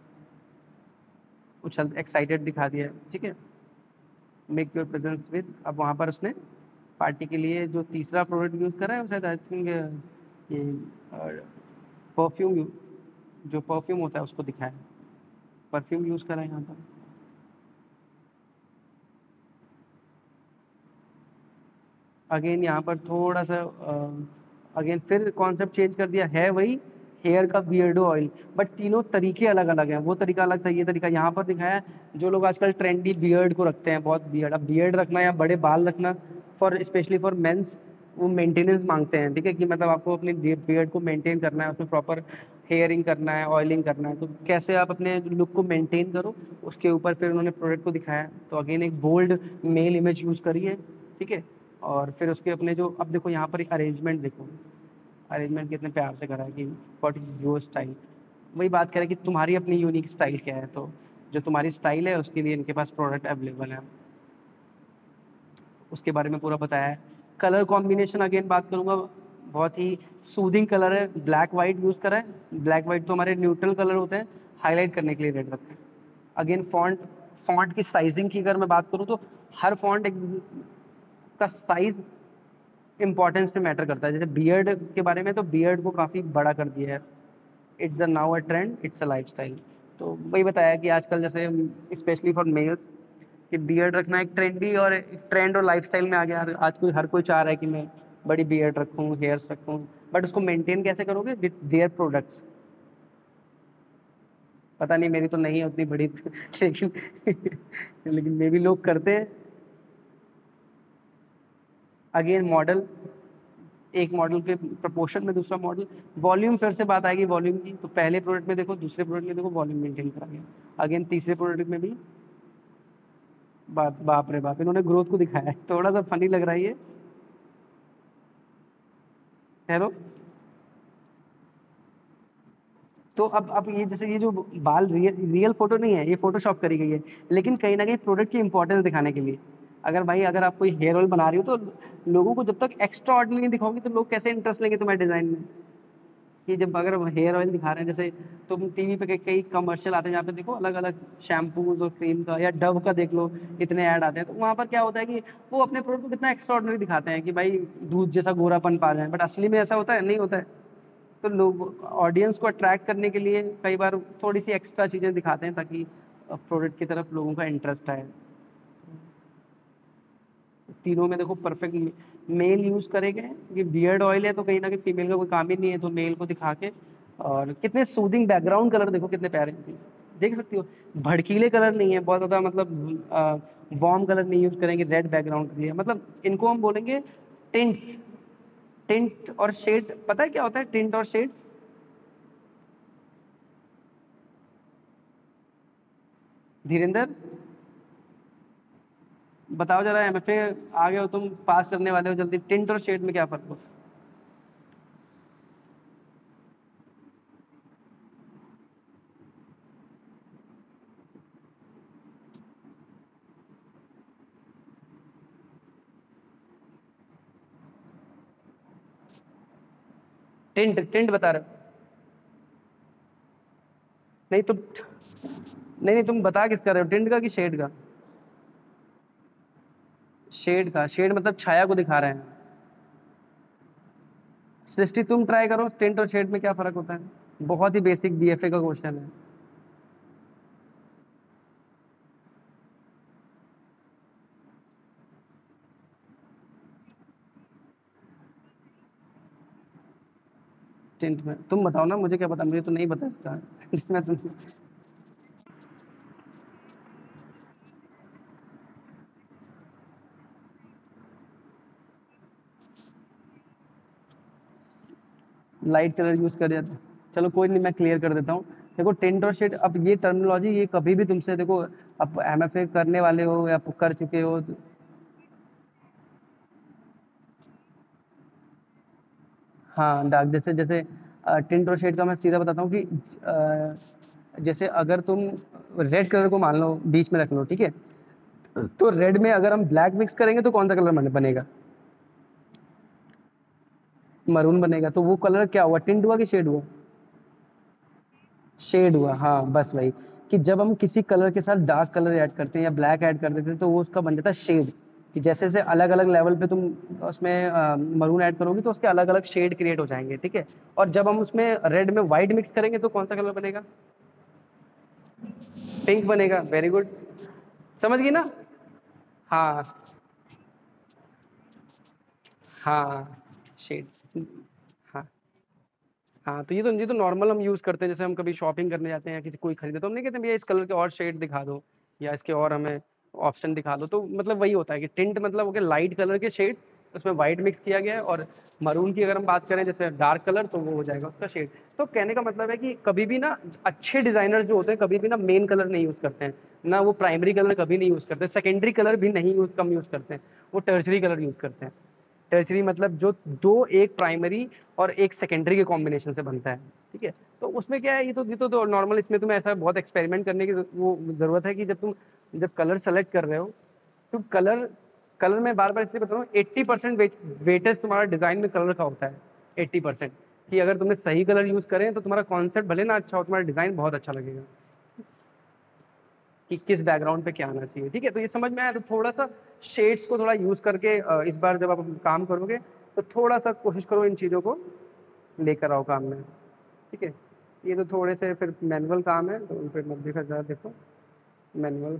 उछल एक्साइटेड दिखा दिया, ठीक है। मेक योर प्रेजेंस विद, अब वहाँ पर उसने पार्टी के लिए जो तीसरा प्रोडक्ट यूज़ करा है वो शायद आई थिंक ये परफ्यूम, जो परफ्यूम होता है उसको दिखाया, परफ्यूम यूज़ करा है यहाँ पर। अगेन यहाँ पर थोड़ा सा अगेन फिर कॉन्सेप्ट चेंज कर दिया, है वही हेयर का बियर्डो ऑयल, बट तीनों तरीके अलग अलग हैं। वो तरीका अलग था, ये तरीका यहाँ पर दिखाया है। जो लोग आजकल ट्रेंडी बियर्ड को रखते हैं, बहुत बियर्ड, अब बियर्ड रखना या बड़े बाल रखना फॉर स्पेशली फॉर मेंस, वो मेंटेनेंस मांगते हैं, ठीक है, कि मतलब आपको अपने बियर्ड को मेंटेन करना है, उसमें प्रॉपर हेयरिंग करना है, ऑयलिंग करना है, तो कैसे आप अपने लुक को मेंटेन करो उसके ऊपर फिर उन्होंने प्रोडक्ट को दिखाया। तो अगेन एक बोल्ड मेल इमेज यूज़ करी है, ठीक है। और फिर उसके अपने जो अब देखो यहाँ पर एक अरेंजमेंट देखो, अरेंजमेंट कितने प्यार से करा है कि व्हाट इज योर स्टाइल। वही बात करें कि तुम्हारी अपनी यूनिक स्टाइल क्या है, तो जो तुम्हारी स्टाइल है उसके लिए इनके पास प्रोडक्ट अवेलेबल है, उसके बारे में पूरा बताया है। कलर कॉम्बिनेशन अगेन बात करूंगा, बहुत ही सूदिंग कलर है, ब्लैक वाइट यूज़ करा है। ब्लैक वाइट तो हमारे न्यूट्रल कलर होते हैं, हाईलाइट करने के लिए रेड रखते हैं। अगेन फॉन्ट, फॉन्ट की साइजिंग की अगर मैं बात करूँ तो हर फॉन्ट एक का साइज इंपॉर्टेंस पे मैटर करता है। जैसे बियर्ड के बारे में, तो बियर्ड को काफ़ी बड़ा कर दिया है, it's a now a trend, it's a lifestyle. तो वही बताया कि आजकल जैसे स्पेशली फॉर मेल्स कि बियर्ड रखना एक ट्रेंडी और एक ट्रेंड और लाइफस्टाइल में आ गया। आज कोई हर कोई चाह रहा है कि मैं बड़ी बियर्ड रखूँ, हेयर्स रखूँ, बट उसको मेंटेन कैसे करोगे विथ देयर प्रोडक्ट्स। पता नहीं, मेरी तो नहीं है उतनी बड़ी लेकिन लेकिन मे भी लोग करते हैं। अगेन मॉडल, एक मॉडल के प्रपोर्शन में दूसरा मॉडल, वॉल्यूम फिर से बात आएगी वॉल्यूम की, तो पहले प्रोडक्ट में देखो, दूसरे प्रोडक्ट में देखो, वॉल्यूम मेंटेन करा गया। अगेन तीसरे प्रोडक्ट में भी बात, बाप रे बाप, इन्होंने ग्रोथ को दिखाया है, थोड़ा सा फनी लग रहा है ये। हेलो, तो अब अब ये जैसे ये जो बाल रियल रियल फोटो नहीं है, ये फोटोशॉप करी गई है, लेकिन कहीं ना कहीं प्रोडक्ट की इंपॉर्टेंस दिखाने के लिए। अगर भाई अगर आप कोई हेयर ऑयल बना रही हो तो लोगों को जब तक एक्स्ट्रा ऑर्डिनरी नहीं दिखाओगे तो लोग कैसे इंटरेस्ट लेंगे तुम्हारे डिजाइन में। कि जब अगर हेयर ऑयल दिखा रहे हैं, जैसे तुम टीवी पे कई कई कमर्शियल आते हैं जहाँ पे देखो अलग अलग शैम्पूज और क्रीम का, या डव का देख लो, इतने ऐड आते हैं, तो वहाँ पर क्या होता है कि वो अपने प्रोडक्ट को कितना एक्स्ट्रा ऑर्डिनरी दिखाते हैं कि भाई दूध जैसा गोरापन पा जाए, बट असली में ऐसा होता है, नहीं होता है। तो लोग ऑडियंस को अट्रैक्ट करने के लिए कई बार थोड़ी सी एक्स्ट्रा चीज़ें दिखाते हैं ताकि प्रोडक्ट की तरफ लोगों का इंटरेस्ट आए। तीनों में देखो परफेक्ट मेल यूज करे गए हैं। ये बियर्ड ऑयल है तो कहीं ना कहीं फीमेल का कोई काम ही नहीं है, तो मेल को दिखा के। और कितने सूदिंग बैकग्राउंड कलर देखो कितने प्यारे हैं, देख सकती हो। भड़कीले कलर नहीं है बहुत ज्यादा, मतलब वार्म कलर नहीं यूज करेंगे रेड बैकग्राउंड के लिए, मतलब इनको हम बोलेंगे टिंट्स। टिंट और शेड, पता है क्या होता है टिंट और शेड? धीरेन्द्र, बताओ जरा, एमएफए आ गए हो तुम, पास करने वाले हो जल्दी, टिंट और शेड में क्या फर्क होता है? टिंट टिंट बता रहे हो? नहीं तुम नहीं नहीं तुम बता किसका रहे हो, टिंट का कि शेड का? शेड का, शेड मतलब छाया को दिखा रहे हैं। सृष्टि तुम ट्राई करो, टिंट और शेड में क्या फर्क होता है। बहुत ही बेसिक बीएफए का क्वेश्चन है। टिंट में तुम बताओ ना, मुझे क्या पता, मुझे तो नहीं पता इसका। मैं तुम लाइट कलर यूज कर जाते। चलो कोई नहीं, मैं क्लियर कर देता हूँ। देखो टिंट और शेड, अब ये टर्मिनोलॉजी ये कभी भी तुमसे, देखो आप एमएफए करने वाले हो या कर चुके हो तो- हाँ डार्क, जैसे जैसे टिंट और शेड का मैं सीधा बताता हूँ कि अ, जैसे अगर तुम रेड कलर को मान लो बीच में रख लो, ठीक है, तो रेड में अगर हम ब्लैक मिक्स करेंगे तो कौन सा कलर बने- बनेगा? मरून बनेगा। तो वो कलर क्या हुआ, टिंट हुआ कि शेड हुआ? शेड हुआ, हाँ बस वही, कि जब हम किसी कलर के साथ डार्क कलर ऐड करते हैं या ब्लैक ऐड कर देते हैं तो वो उसका बन जाता है शेड। कि जैसे जैसे अलग अलग लेवल पे तुम उसमें मरून ऐड करोगे तो उसके अलग अलग शेड क्रिएट हो जाएंगे, ठीक है। और जब हम उसमें रेड में व्हाइट मिक्स करेंगे तो कौन सा कलर बनेगा? पिंक बनेगा, वेरी गुड। समझ गई ना? हाँ हाँ, शेड। हाँ हाँ, तो ये तो ये तो नॉर्मल हम यूज करते हैं, जैसे हम कभी शॉपिंग करने जाते हैं या किसी कोई खरीदे तो हम नहीं कहते भैया इस कलर के और शेड दिखा दो, या इसके और हमें ऑप्शन दिखा दो। तो मतलब वही होता है कि टिंट मतलब हो गया लाइट कलर के शेड्स, उसमें व्हाइट मिक्स किया गया है। और मरून की अगर हम बात करें जैसे डार्क कलर, तो वो हो जाएगा उसका शेड। तो कहने का मतलब है कि कभी भी ना अच्छे डिजाइनर्स जो होते हैं कभी भी ना मेन कलर नहीं यूज करते हैं, ना वो प्राइमरी कलर कभी नहीं यूज करते, सेकेंडरी कलर भी नहीं यूज कम यूज करते हैं, वो टर्सरी कलर यूज करते हैं। टर्शरी मतलब जो दो, एक प्राइमरी और एक सेकेंडरी के कॉम्बिनेशन से बनता है, ठीक है। तो उसमें क्या है, ये तो ये तो, तो नॉर्मल, इसमें तुम्हें ऐसा बहुत एक्सपेरिमेंट करने की वो जरूरत है कि जब तुम जब कलर सेलेक्ट कर रहे हो तो कलर कलर में बार बार इसलिए बता रहा हूँ, एट्टी परसेंट वेटेज तुम्हारा डिजाइन में कलर का होता है। एट्टी परसेंट कि अगर तुमने सही कलर यूज करें तो तुम्हारा कॉन्सेप्ट भले ना अच्छा हो, तुम्हारा डिजाइन बहुत अच्छा लगेगा कि किस बैकग्राउंड पे क्या आना चाहिए, ठीक है। तो ये समझ में आया, तो थोड़ा सा शेड्स को थोड़ा यूज करके अ, इस बार जब आप काम करोगे तो थोड़ा सा कोशिश करो इन चीज़ों को लेकर आओ काम में, ठीक है। ये तो थोड़े से फिर मैनुअल काम है तो उन पर मत देखा ज़्यादा, देखो मैनुअल।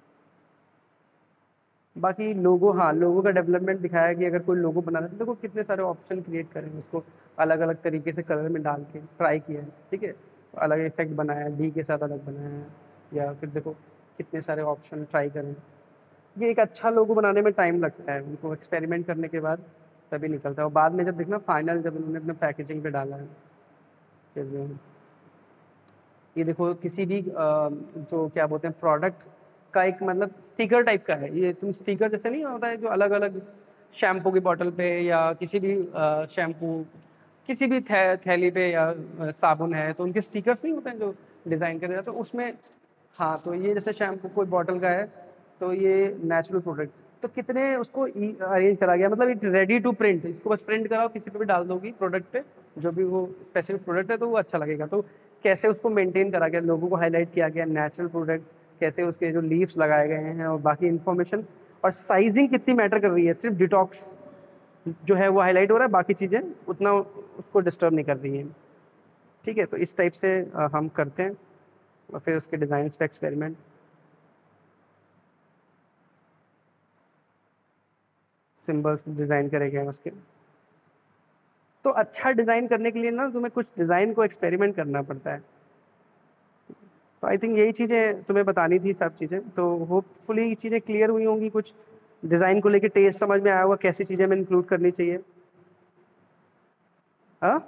बाकी लोगो, हाँ लोगो का डेवलपमेंट दिखाया कि अगर कोई लोगो बनाना है तो देखो कितने सारे ऑप्शन क्रिएट करें उसको, अलग अलग तरीके से कलर में डाल के ट्राई किया है, ठीक है। अलग इफेक्ट बनाया है, डी के साथ अलग बनाया है, या फिर देखो कितने सारे ऑप्शन ट्राई करें। ये एक अच्छा लोगो बनाने में टाइम लगता है, उनको एक्सपेरिमेंट करने के बाद तभी निकलता है। और बाद में जब देखना फाइनल जब उन्होंने अपने पैकेजिंग पे डाला है, फिर ये देखो किसी भी अ, जो क्या बोलते हैं प्रोडक्ट का एक मतलब स्टिकर टाइप का है ये। तुम स्टिकर जैसे नहीं होता है जो अलग अलग शैम्पू की बॉटल पे या किसी भी शैम्पू किसी भी थे, थैली पे या अ, साबुन है तो उनके स्टिकर्स नहीं होते हैं जो डिजाइन करे जाते हैं तो उसमें। हाँ तो ये जैसे शैम्पू कोई बॉटल का है तो ये नेचुरल प्रोडक्ट, तो कितने उसको अरेंज करा गया, मतलब एक रेडी टू प्रिंट, इसको बस प्रिंट कराओ किसी पे भी डाल दोगी प्रोडक्ट पे, जो भी वो स्पेसिफिक प्रोडक्ट है तो वो अच्छा लगेगा। तो कैसे उसको मेंटेन करा गया, लोगों को हाईलाइट किया गया नेचुरल प्रोडक्ट, कैसे उसके जो लीव्स लगाए गए हैं और बाकी इंफॉर्मेशन, और साइजिंग कितनी मैटर कर रही है, सिर्फ डिटॉक्स जो है वो हाईलाइट हो रहा है, बाकी चीज़ें उतना उसको डिस्टर्ब नहीं कर रही हैं, ठीक है। तो इस टाइप से अ, हम करते हैं और फिर उसके डिज़ाइन पे एक्सपेरिमेंट, सिंबल्स डिज़ाइन करे गए हैं उसके। तो अच्छा डिज़ाइन करने के लिए ना तुम्हें कुछ डिज़ाइन को एक्सपेरिमेंट करना पड़ता है। तो आई थिंक यही चीज़ें तुम्हें बतानी थी, सब चीज़ें तो होपफुली चीज़ें क्लियर हुई होंगी, कुछ डिज़ाइन को लेके टेस्ट समझ में आया होगा कैसी चीज़ें में इंक्लूड करनी चाहिए। हाँ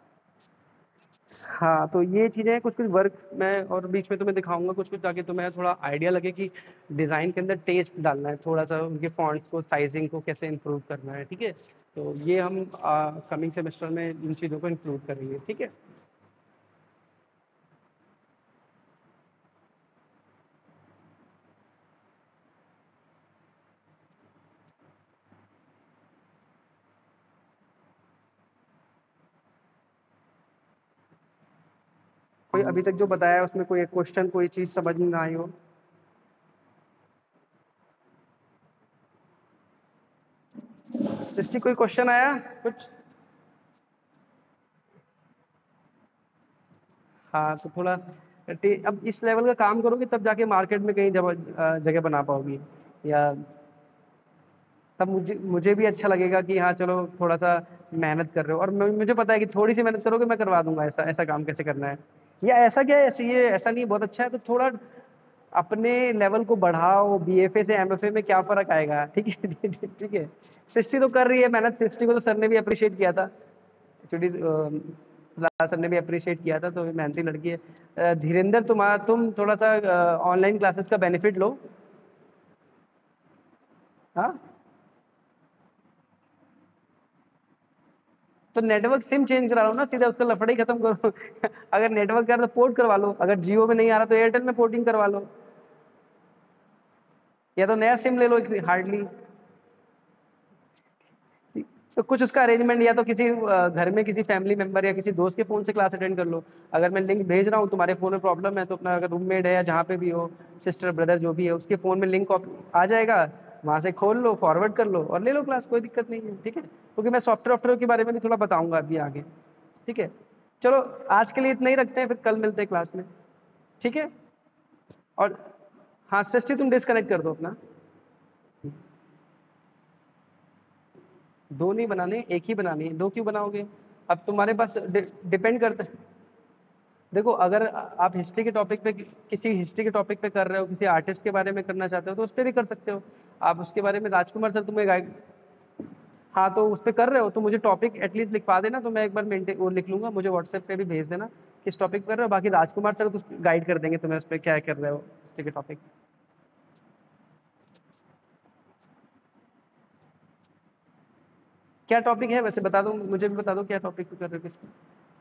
हाँ, तो ये चीज़ें कुछ कुछ वर्क मैं और बीच में तुम्हें दिखाऊंगा कुछ कुछ, ताकि तुम्हें थोड़ा आइडिया लगे कि डिज़ाइन के अंदर टेस्ट डालना है, थोड़ा सा उनके फॉन्ट्स को साइजिंग को कैसे इंप्रूव करना है, ठीक है। तो ये हम कमिंग सेमेस्टर में इन चीज़ों को इंक्लूड करेंगे, ठीक है। कोई अभी तक जो बताया है उसमें कोई क्वेश्चन कोई चीज समझ में ना आई हो? सृष्टि कोई क्वेश्चन आया कुछ? हाँ तो थोड़ा टे- अब इस लेवल का काम करोगे तब जाके मार्केट में कहीं जगह जगह बना पाओगी, या तब मुझे मुझे भी अच्छा लगेगा कि हाँ चलो थोड़ा सा मेहनत कर रहे हो, और मैं- मुझे पता है कि थोड़ी सी मेहनत करोगे मैं करवा दूंगा ऐसा ऐसा काम कैसे करना है, या ऐसा क्या है, ऐसे ये ऐसा नहीं बहुत अच्छा है तो थोड़ा अपने लेवल को बढ़ाओ, बीएफए से एमएफए में क्या फर्क आएगा, ठीक है ठीक है। सृष्टि तो कर रही है मेहनत, सृष्टि को तो सर ने भी अप्रिशिएट किया था एक्चुअली, सर ने भी अप्रिशिएट किया था, तो ये मेहनती लड़की है। अ, धीरेन्द्र तुम तुम थोड़ा सा ऑनलाइन क्लासेस का बेनिफिट लो। हाँ तो नेटवर्क सिम चेंज करा लो ना, सीधा उसका लफड़ा ही खत्म करो अगर नेटवर्क का है तो पोर्ट करवा लो, अगर जियो में नहीं आ रहा तो एयरटेल में पोर्टिंग करवा लो, या तो नया सिम ले लो हार्डली। तो कुछ उसका अरेंजमेंट, या तो किसी अ, घर में किसी फैमिली मेंबर या किसी दोस्त के फोन से क्लास अटेंड कर लो। अगर मैं लिंक भेज रहा हूँ तुम्हारे फोन में प्रॉब्लम है तो अपना अगर रूममेट है या जहाँ पे भी हो, सिस्टर ब्रदर जो भी है, उसके फोन में लिंक आ जाएगा, वहां से खोल लो, फॉरवर्ड कर लो और ले लो क्लास, कोई दिक्कत नहीं है, ठीक है, क्योंकि मैं सॉफ्टवेयर वॉफ्टवेयर के बारे में भी थोड़ा बताऊंगा अभी आगे, ठीक है। चलो आज के लिए इतना ही रखते हैं, फिर कल मिलते हैं क्लास में, ठीक है। और हाँ सृष्टि तुम डिस्कनेक्ट कर दो अपना। दो नहीं बनाने, एक ही बनानी है, दो क्यों बनाओगे? अब तुम्हारे पास डिपेंड करता है। देखो अगर आप हिस्ट्री के टॉपिक पे, किसी हिस्ट्री के टॉपिक पे कर रहे हो, किसी आर्टिस्ट के बारे में करना चाहते हो तो उस पर भी कर सकते हो आप, उसके बारे में राजकुमार सर तुम्हें गाइड। हाँ तो उस पर कर रहे हो तो मुझे टॉपिक एटलीस्ट लिखवा देना, तो मैं एक बार मेंटेन वो लिख लूंगा, मुझे व्हाट्सएप पे भी भेज देना किस टॉपिक पर कर रहे हो, बाकी राजकुमार सर तो गाइड कर देंगे तुम्हें उस पर क्या कर रहे हो हिस्ट्री के टॉपिक। क्या टॉपिक है वैसे बता दो, मुझे भी बता दो क्या टॉपिक पे कर रहे हो, किस पे?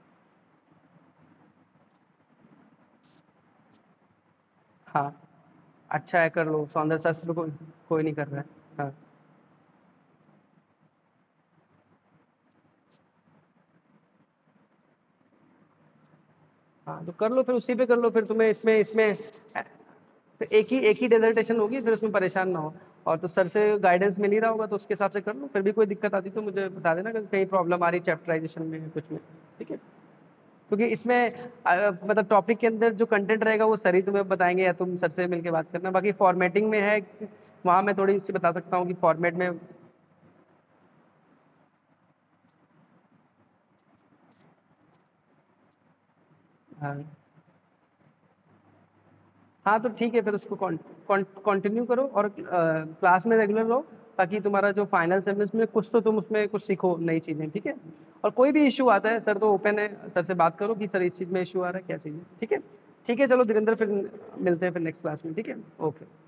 हाँ अच्छा है, कर लो, सौंदर्य शास्त्र को कोई नहीं कर रहा है। हाँ हाँ तो कर लो फिर उसी पे कर लो, फिर तुम्हें इसमें इसमें तो एक ही एक ही डेजर्टेशन होगी, फिर उसमें परेशान ना हो। और तो सर से गाइडेंस मिल ही रहा होगा तो उसके हिसाब से कर लो, फिर भी कोई दिक्कत आती तो मुझे बता देना कि कहीं प्रॉब्लम आ रही चैप्टराइजेशन में कुछ में, ठीक है। क्योंकि इसमें अ, मतलब टॉपिक के अंदर जो कंटेंट रहेगा वो सर ही तुम्हें बताएंगे, या तुम सर से मिलकर बात करना, बाकी फॉर्मेटिंग में है वहाँ मैं थोड़ी सी बता सकता हूँ कि फॉर्मेट में। हाँ हाँ तो ठीक है, फिर उसको कंटिन्यू करो और क्लास में रेगुलर रहो, ताकि तुम्हारा जो फाइनल सेमेस्टर में कुछ तो तुम उसमें कुछ सीखो नई चीजें, ठीक है। और कोई भी इशू आता है सर तो ओपन है, सर से बात करो कि सर इस चीज में इशू आ रहा है क्या चाहिए, ठीक है। ठीक है चलो धीरेन्द्र, फिर मिलते हैं फिर नेक्स्ट क्लास में, ठीक है, ओके।